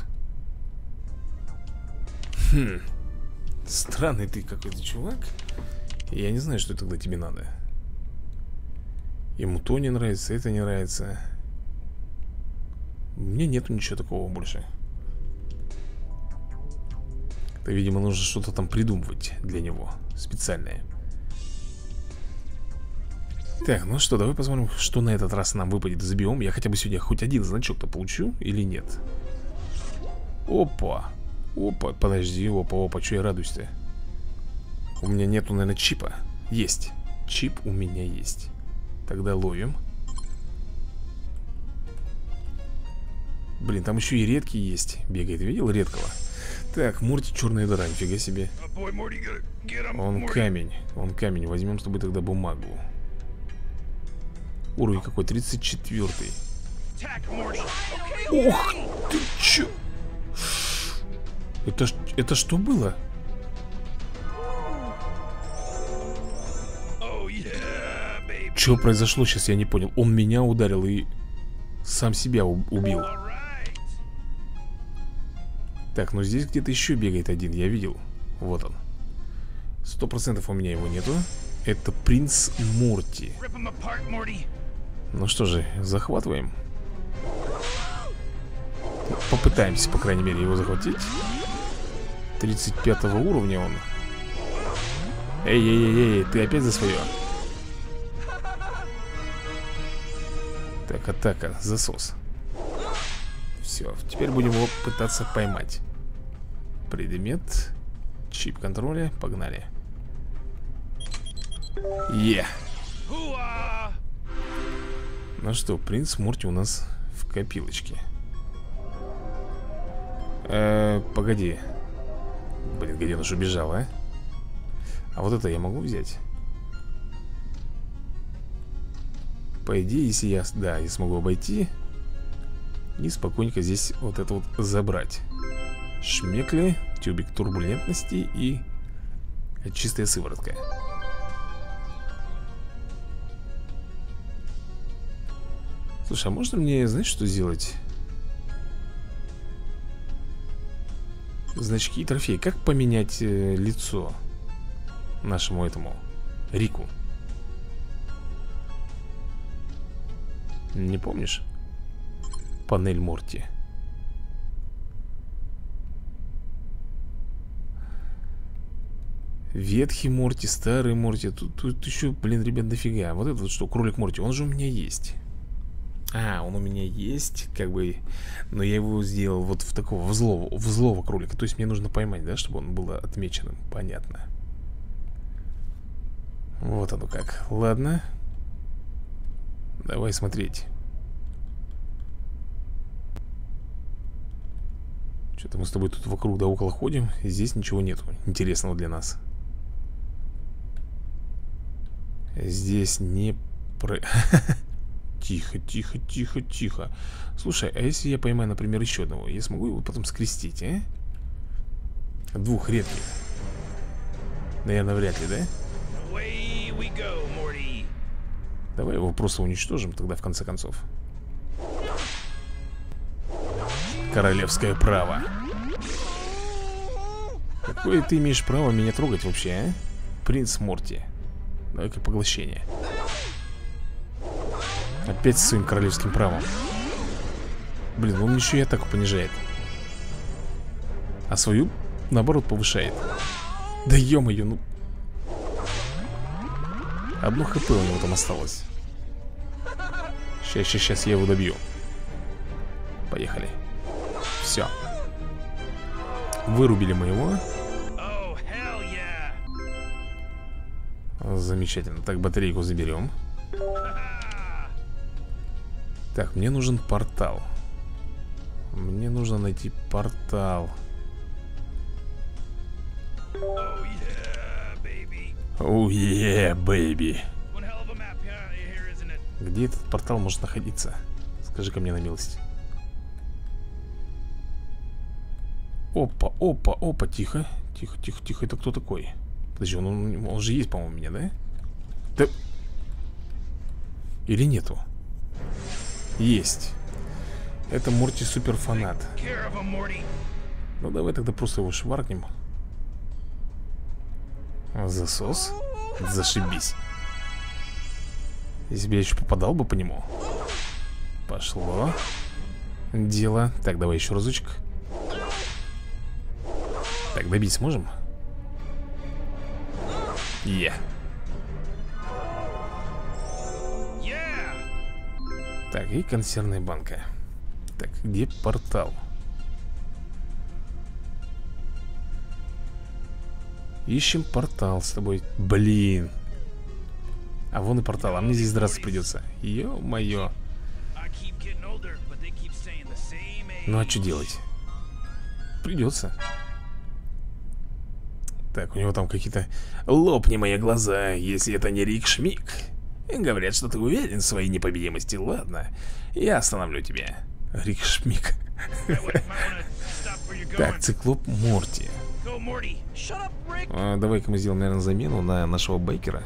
Странный ты какой-то чувак. Я не знаю, что тогда тебе надо. Ему то не нравится, это не нравится. Мне нету ничего такого больше. Это, видимо, нужно что-то там придумывать для него специальное. Так, ну что, давай посмотрим, что на этот раз нам выпадет из биома. Я хотя бы сегодня хоть один значок-то получу или нет. Опа. Опа, подожди, опа, что я радуюсь-то? У меня нету, наверное, чипа. Есть. Чип у меня есть. Тогда ловим. Блин, там еще и редкий есть. Бегает, видел редкого? Так, Морти, черная дыра, нифига себе. Он камень. Он камень. Возьмем с тобой тогда бумагу. Уровень какой? 34-й. Ох ты чё? Это что было? Что произошло сейчас, я не понял. Он меня ударил и сам себя убил. Так, ну здесь где-то еще бегает один, я видел. Вот он. 100% у меня его нету. Это принц Морти. Ну что же, захватываем. Попытаемся, по крайней мере, его захватить. 35 уровня он. Эй, ты опять за свое? Так, атака, засос. Все, теперь будем его пытаться поймать. Предмет. Чип контроля, погнали. Ну что, принц Морти у нас в копилочке. Погоди. Блин, где он уже убежал, а? А вот это я могу взять? По идее, если я, да, я смогу обойти и спокойненько здесь вот это вот забрать. Шмекли, тюбик турбулентности и чистая сыворотка. Слушай, а можно мне, знаешь, что сделать? Значки и трофеи. Как поменять лицо нашему этому Рику? Не помнишь? Панель Морти. Ветхий Морти, старый Морти. Тут еще, блин, ребят, дофига. Вот это вот что, кролик Морти, он же у меня есть. А, он у меня есть, как бы. Но я его сделал вот в такого, в злого кролика. То есть мне нужно поймать, да, чтобы он был отмеченным. Понятно. Вот оно как. Ладно. Давай смотреть. Что-то мы с тобой тут вокруг да около ходим. И здесь ничего нету интересного для нас. Здесь не про... Тихо, тихо, тихо, тихо. Слушай, а если я поймаю, например, еще одного? Я смогу его потом скрестить, а? Двух редких. Наверное, вряд ли, да? Давай его просто уничтожим тогда, в конце концов. Королевское право. Какое ты имеешь право меня трогать вообще, а? Принц Морти. Давай-ка поглощение. Опять со своим королевским правом. Блин, он еще и атаку понижает. А свою, наоборот, повышает. Да ё-моё, ну. Одно хп у него там осталось. Сейчас я его добью. Поехали. Все. Вырубили мы его. Замечательно. Так, батарейку заберем. Так, мне нужен портал. Мне нужно найти портал. Оу, бэйби. Где этот портал может находиться? Скажи-ка мне на милость. Опа, опа, опа, тихо. Тихо, тихо, тихо, это кто такой? Подожди, он же есть, по-моему, у меня, да? Да. Или нету? Есть. Это Морти суперфанат. Ну давай тогда просто его шваркнем. Засос. Зашибись. Если бы я еще попадал бы по нему. Пошло дело. Так, давай еще разочек. Так, добить сможем? Так, и консервная банка. Так, где портал? Ищем портал с тобой. Блин. А вон и портал, а мне здесь драться придется. Ё-моё. Ну а что делать? Придется. Так, у него там какие-то... Лопни мои глаза, если это не Рик Шмик. Говорят, что ты уверен в своей непобедимости. Ладно, я остановлю тебя. Рик Шмик. Так, циклоп Морти. Давай-ка мы сделаем, наверное, замену на нашего Байкера.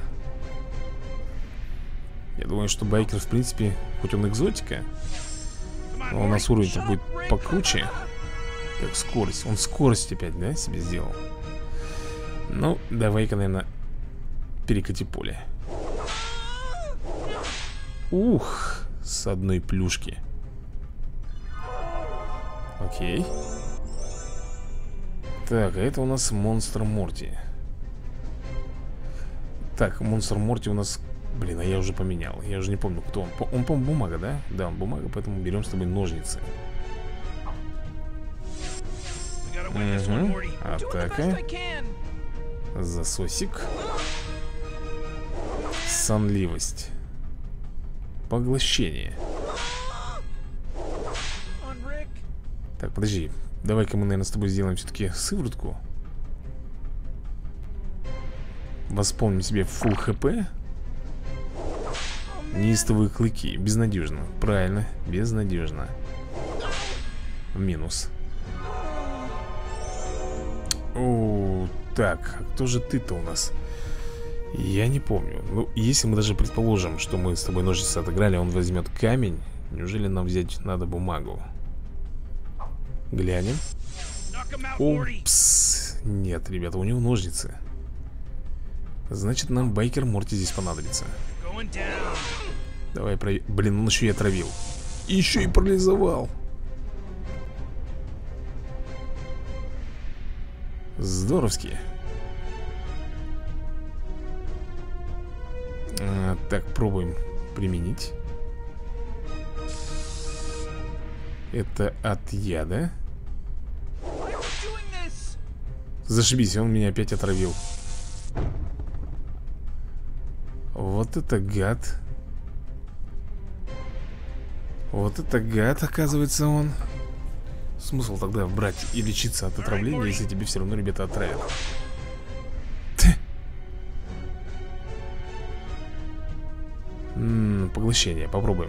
Я думаю, что Байкер, в принципе, хоть он экзотика, но у нас уровень-то будет покруче. Так, скорость. Он скорость опять, да, себе сделал? Ну, давай-ка, наверное, перекати поле. Ух, с одной плюшки. Окей. Так, а это у нас Монстр Морти. Так, Монстр Морти у нас... Блин, а я уже поменял. Я уже не помню, кто он. Он, по-моему, бумага, да? Да, он бумага, поэтому берем с тобой ножницы. Угу. Атака. Засосик. Сонливость. Поглощение. Так, подожди. Давай-ка мы, наверное, с тобой сделаем все-таки сыворотку. Восполним себе фулл хп. Неистовые клыки. Безнадежно. Правильно, безнадежно. Минус. О, так, а кто же ты-то у нас? Я не помню. Ну, если мы даже предположим, что мы с тобой ножницы отыграли, он возьмет камень, неужели нам взять надо бумагу? Глянем. Упс. Нет, ребята, у него ножницы. Значит, нам Байкер Морти здесь понадобится. Давай проверим. Блин, он еще и отравил. И еще и парализовал. Здоровски. Так, пробуем применить. Это от яда. Зашибись, он меня опять отравил. Вот это гад. Вот это гад, оказывается, он. Смысл тогда брать и лечиться от отравления, если тебе все равно ребята отравят? Поглощение, попробуем.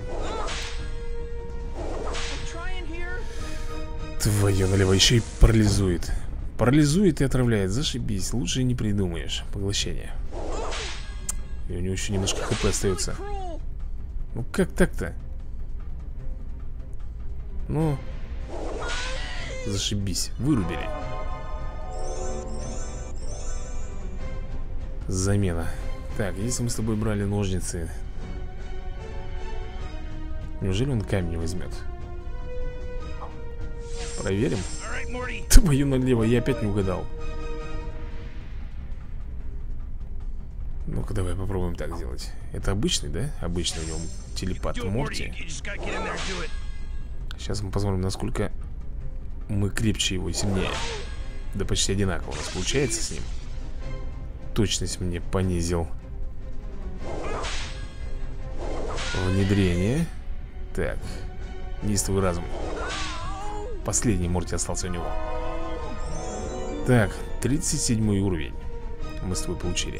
Твою налево, еще и парализует. Парализует и отравляет, зашибись. Лучше и не придумаешь. Поглощение. И у него еще немножко хп остается. Ну как так-то? Ну, зашибись, вырубили. Замена. Так, если мы с тобой брали ножницы, неужели он камень возьмет? Проверим. Твою налево, я опять не угадал. Ну-ка, давай попробуем так сделать. Это обычный, да? Обычный у него телепат Морти. Сейчас мы посмотрим, насколько мы крепче его и сильнее. Да почти одинаково у нас получается с ним. Точность мне понизил. Внедрение. Так, неистовый разум. Последний Морти остался у него. Так, 37 уровень мы с тобой получили.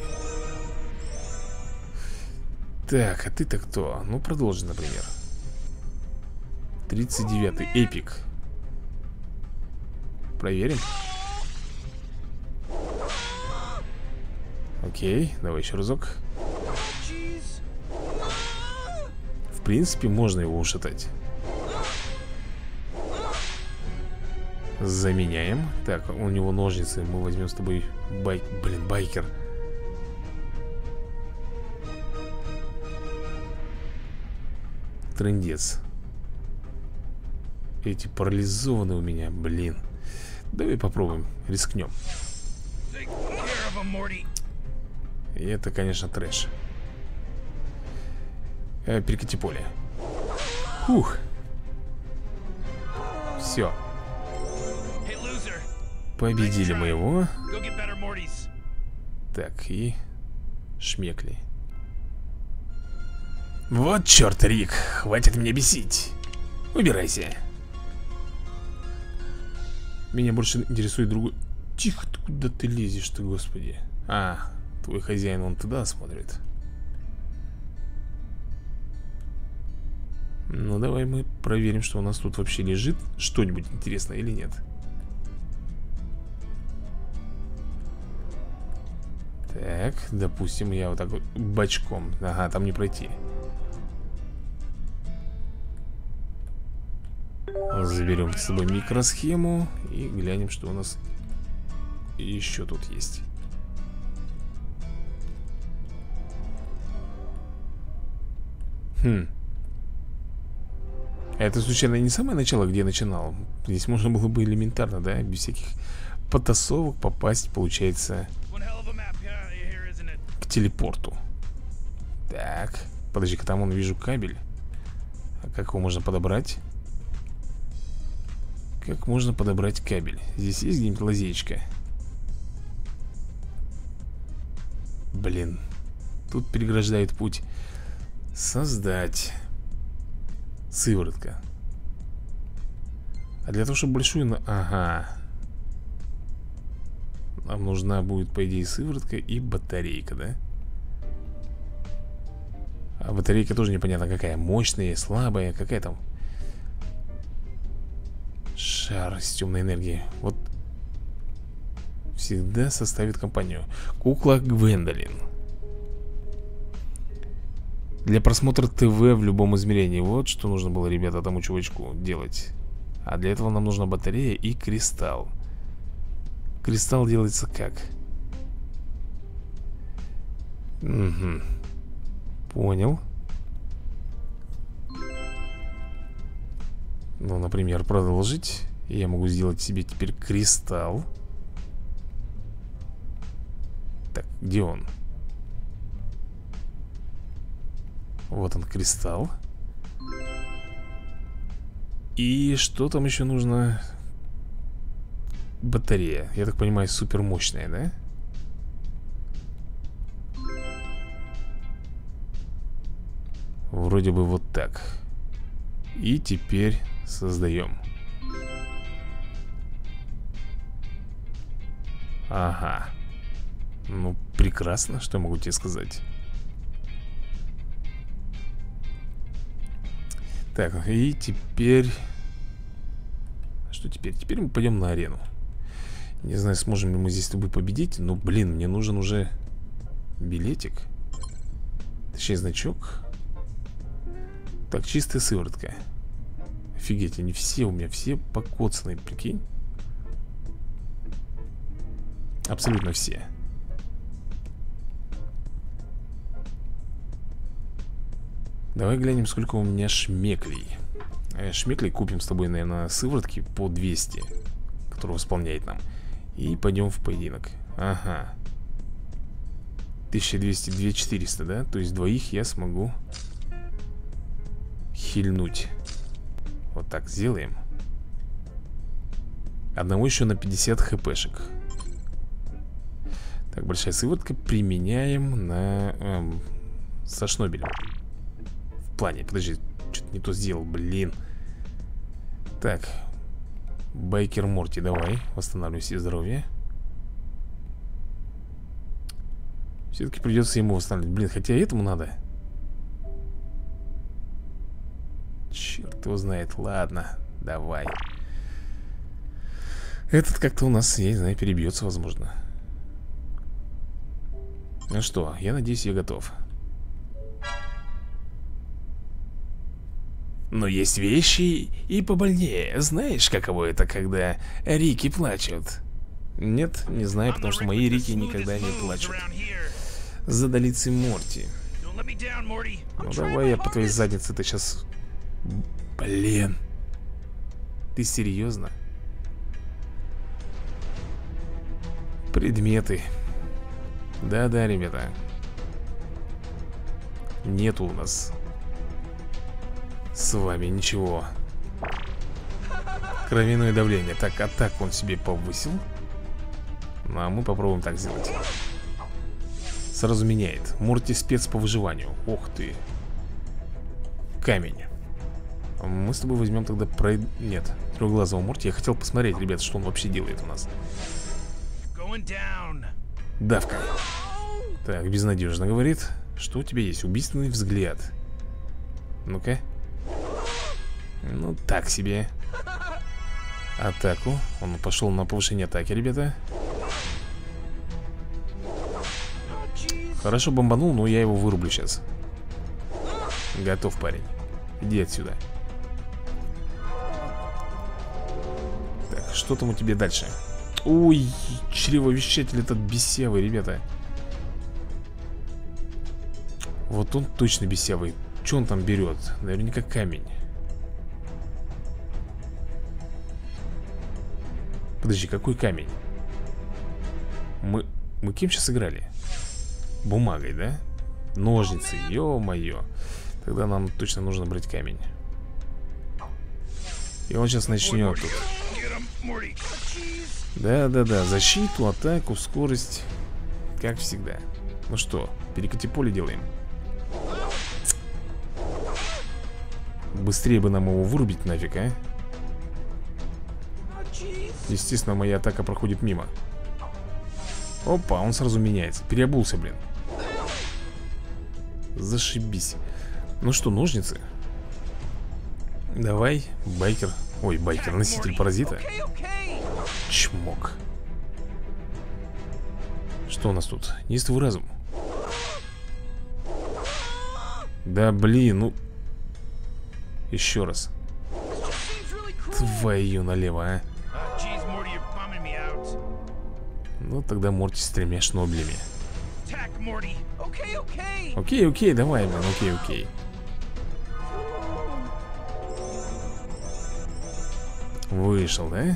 Так, а ты-то кто? Ну, продолжи, например. 39-й, эпик. Проверим. Окей, давай еще разок. В принципе, можно его ушатать. Заменяем. Так, у него ножницы. Мы возьмем с тобой Байкер. Трындец. Эти парализованные у меня, блин. Давай попробуем, рискнем. И это, конечно, трэш. Перекати поле. Фух. Все. Победили мы его. Так, и шмекли. Вот черт, Рик, хватит меня бесить. Убирайся. Меня больше интересует другой. Тихо, ты куда ты лезешь-то, господи. А, твой хозяин, он туда смотрит. Ну, давай мы проверим, что у нас тут вообще лежит. Что-нибудь интересное или нет. Так, допустим, я вот так вот бочком. Ага, там не пройти. Заберем с собой микросхему и глянем, что у нас еще тут есть. Это случайно не самое начало, где я начинал? Здесь можно было бы элементарно, да, без всяких потасовок попасть, получается, к телепорту. Так, подожди-ка, там вон вижу кабель. А как его можно подобрать? Как можно подобрать кабель? Здесь есть где-нибудь лазеечка? Блин, тут переграждает путь. Создать. Сыворотка. А для того, чтобы большую... Ага. Нам нужна будет, по идее, сыворотка и батарейка, да? А батарейка тоже непонятно какая. Мощная, слабая, какая там? Шар с темной энергией. Вот всегда составит компанию. Кукла Гвендолин. Для просмотра ТВ в любом измерении. Вот что нужно было, ребята, тому чувачку делать. А для этого нам нужна батарея и кристалл. Кристалл делается как? Угу. Понял. Ну, например, продолжить. Я могу сделать себе теперь кристалл. Так, где он? Вот он, кристалл. И что там еще нужно? Батарея. Я так понимаю, супер мощная, да? Вроде бы вот так. И теперь создаем. Ага. Ну, прекрасно, что я могу тебе сказать. Так, и теперь... Что теперь? Теперь мы пойдем на арену. Не знаю, сможем ли мы здесь с тобой победить. Но, блин, мне нужен уже билетик. Точнее, значок. Так, чистая сыворотка. Офигеть, они все у меня, все покоцанные, прикинь. Абсолютно все. Давай глянем, сколько у меня шмеклей. Шмеклей купим с тобой, наверное, сыворотки по 200, которые восполняет нам. И пойдем в поединок. Ага. 1200, 2400, да? То есть двоих я смогу хильнуть. Вот так сделаем. Одного еще на 50 хпшек. Так, большая сыворотка применяем на... со шнобелем. В плане, подожди, что-то не то сделал, блин. Так, Байкер Морти, давай, восстанавливай себе здоровье. Все-таки придется ему восстанавливать. Блин, хотя этому надо. Черт его знает, ладно, давай. Этот как-то у нас, я не знаю, перебьется, возможно. Ну что, я надеюсь, я готов. Но есть вещи и побольнее. Знаешь, каково это, когда Рики плачут? Нет, не знаю, потому что мои Рики никогда не плачут. Задалицы Морти. Ну давай я по твоей заднице-то сейчас... Блин. Ты серьезно? Предметы. Да-да, ребята. Нету у нас с вами ничего. Кровяное давление. Так, а так он себе повысил. Ну, а мы попробуем так сделать. Сразу меняет. Морти спец по выживанию. Ух ты. Камень. Мы с тобой возьмем тогда Нет. Трехглазого Морти. Я хотел посмотреть, ребят, что он вообще делает у нас. Давка. Так, безнадежно говорит. Что у тебя есть? Убийственный взгляд. Ну-ка. Ну, так себе. Атаку. Он пошел на повышение атаки, ребята. Хорошо бомбанул, но я его вырублю сейчас. Готов, парень. Иди отсюда. Так, что там у тебя дальше? Ой, чревовещатель этот бесявый, ребята. Вот он точно бесявый. Что он там берет? Наверняка камень. Подожди, какой камень? Мы кем сейчас играли? Бумагой, да? Ножницы, ё-моё. Тогда нам точно нужно брать камень. И он сейчас начнет тут. Да-да-да, защиту, атаку, скорость. Как всегда. Ну что, перекати поле делаем. Быстрее бы нам его вырубить нафиг, а? Естественно, моя атака проходит мимо. Опа, он сразу меняется. Переобулся, блин. Зашибись. Ну что, ножницы? Давай, байкер. Ой, байкер, носитель паразита. Чмок. Что у нас тут? Неистовый разум. Да блин, ну. Еще раз. Твою налево, а. Ну тогда Морти с 3 шноблями. Окей, давай, блин, окей. Вышел, да?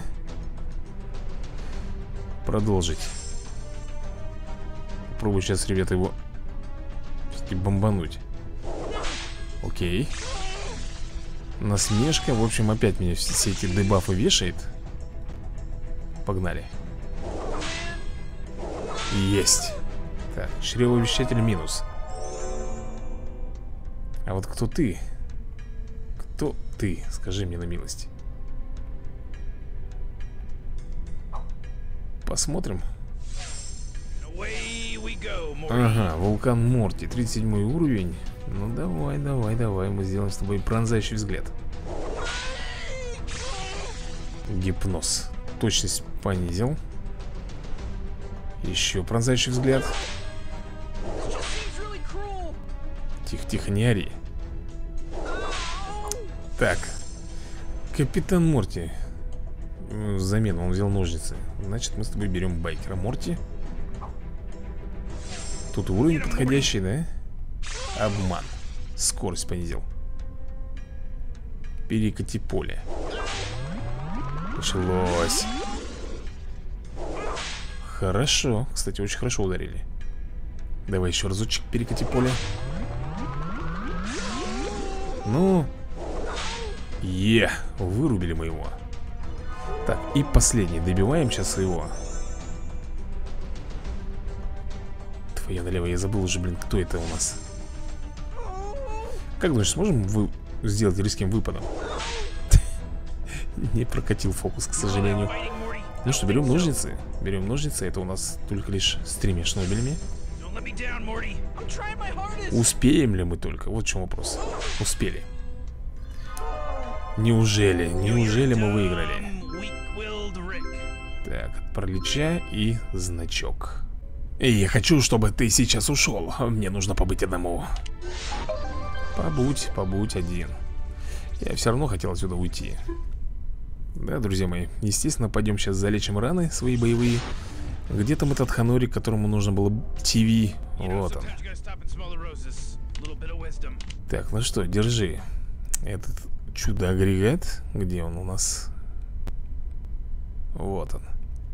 Продолжить. Попробую сейчас, ребята, его бомбануть. Окей. Насмешка. В общем, опять меня все эти дебафы вешает. Погнали. Есть. Так, чревовещатель минус. А вот кто ты? Кто ты? Скажи мне на милость. Посмотрим. Ага, вулкан Морти, 37 уровень. Ну давай, мы сделаем с тобой пронзающий взгляд. Гипноз. Точность понизил. Еще пронзающий взгляд. Тихо, не ори. Так. Капитан Морти. Замену, он взял ножницы. Значит, мы с тобой берем байкера Морти. Тут уровень подходящий, да? Обман. Скорость понизил. Перекати поле. Началось. Хорошо. Кстати, очень хорошо ударили. Давай еще разочек перекати поле. Ну. Вырубили мы его. Так, и последний. Добиваем сейчас его. Твоя налево, я забыл уже, блин, кто это у нас. Как думаешь, сможем сделать резким выпадом? Не прокатил фокус, к сожалению. Ну что, берем ножницы. Берем ножницы, это у нас только лишь с 3 шнобелями. Успеем ли мы только? Вот в чем вопрос. Успели. Неужели мы выиграли? Так, паралича и значок. И я хочу, чтобы ты сейчас ушел. Мне нужно побыть одному. Побудь один. Я все равно хотел отсюда уйти. Да, друзья мои, естественно, пойдем сейчас залечим раны свои боевые. Где там этот Ханорик, которому нужно было ТВ? Вот он. Так, ну что, держи. Этот чудо-агрегат. Где он у нас? Вот он.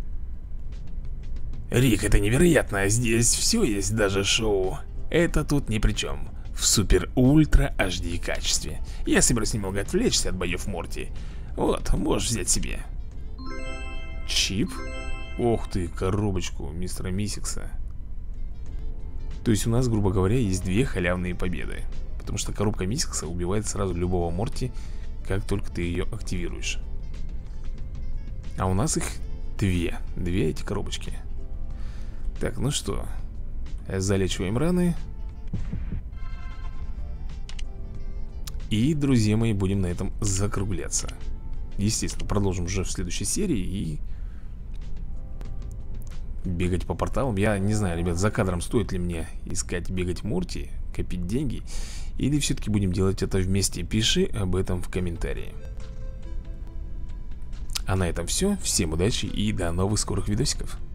Рик, это невероятно. Здесь все есть, даже шоу. Это тут ни при чем. В супер-ультра HD качестве. Я собираюсь немного отвлечься от боев Морти. Вот, можешь взять себе. Чип? Ох ты, коробочку мистера Мисикса. То есть у нас, грубо говоря, есть 2 халявные победы. Потому что коробка Мисикса убивает сразу любого Морти, как только ты ее активируешь. А у нас их две эти коробочки. Так, ну что, залечиваем раны. И, друзья мои, будем на этом закругляться. Естественно, продолжим уже в следующей серии. И бегать по порталам. Я не знаю, ребят, за кадром стоит ли мне искать, бегать Морти, копить деньги, или все-таки будем делать это вместе. Пиши об этом в комментарии. А на этом все. Всем удачи и до новых скорых видосиков.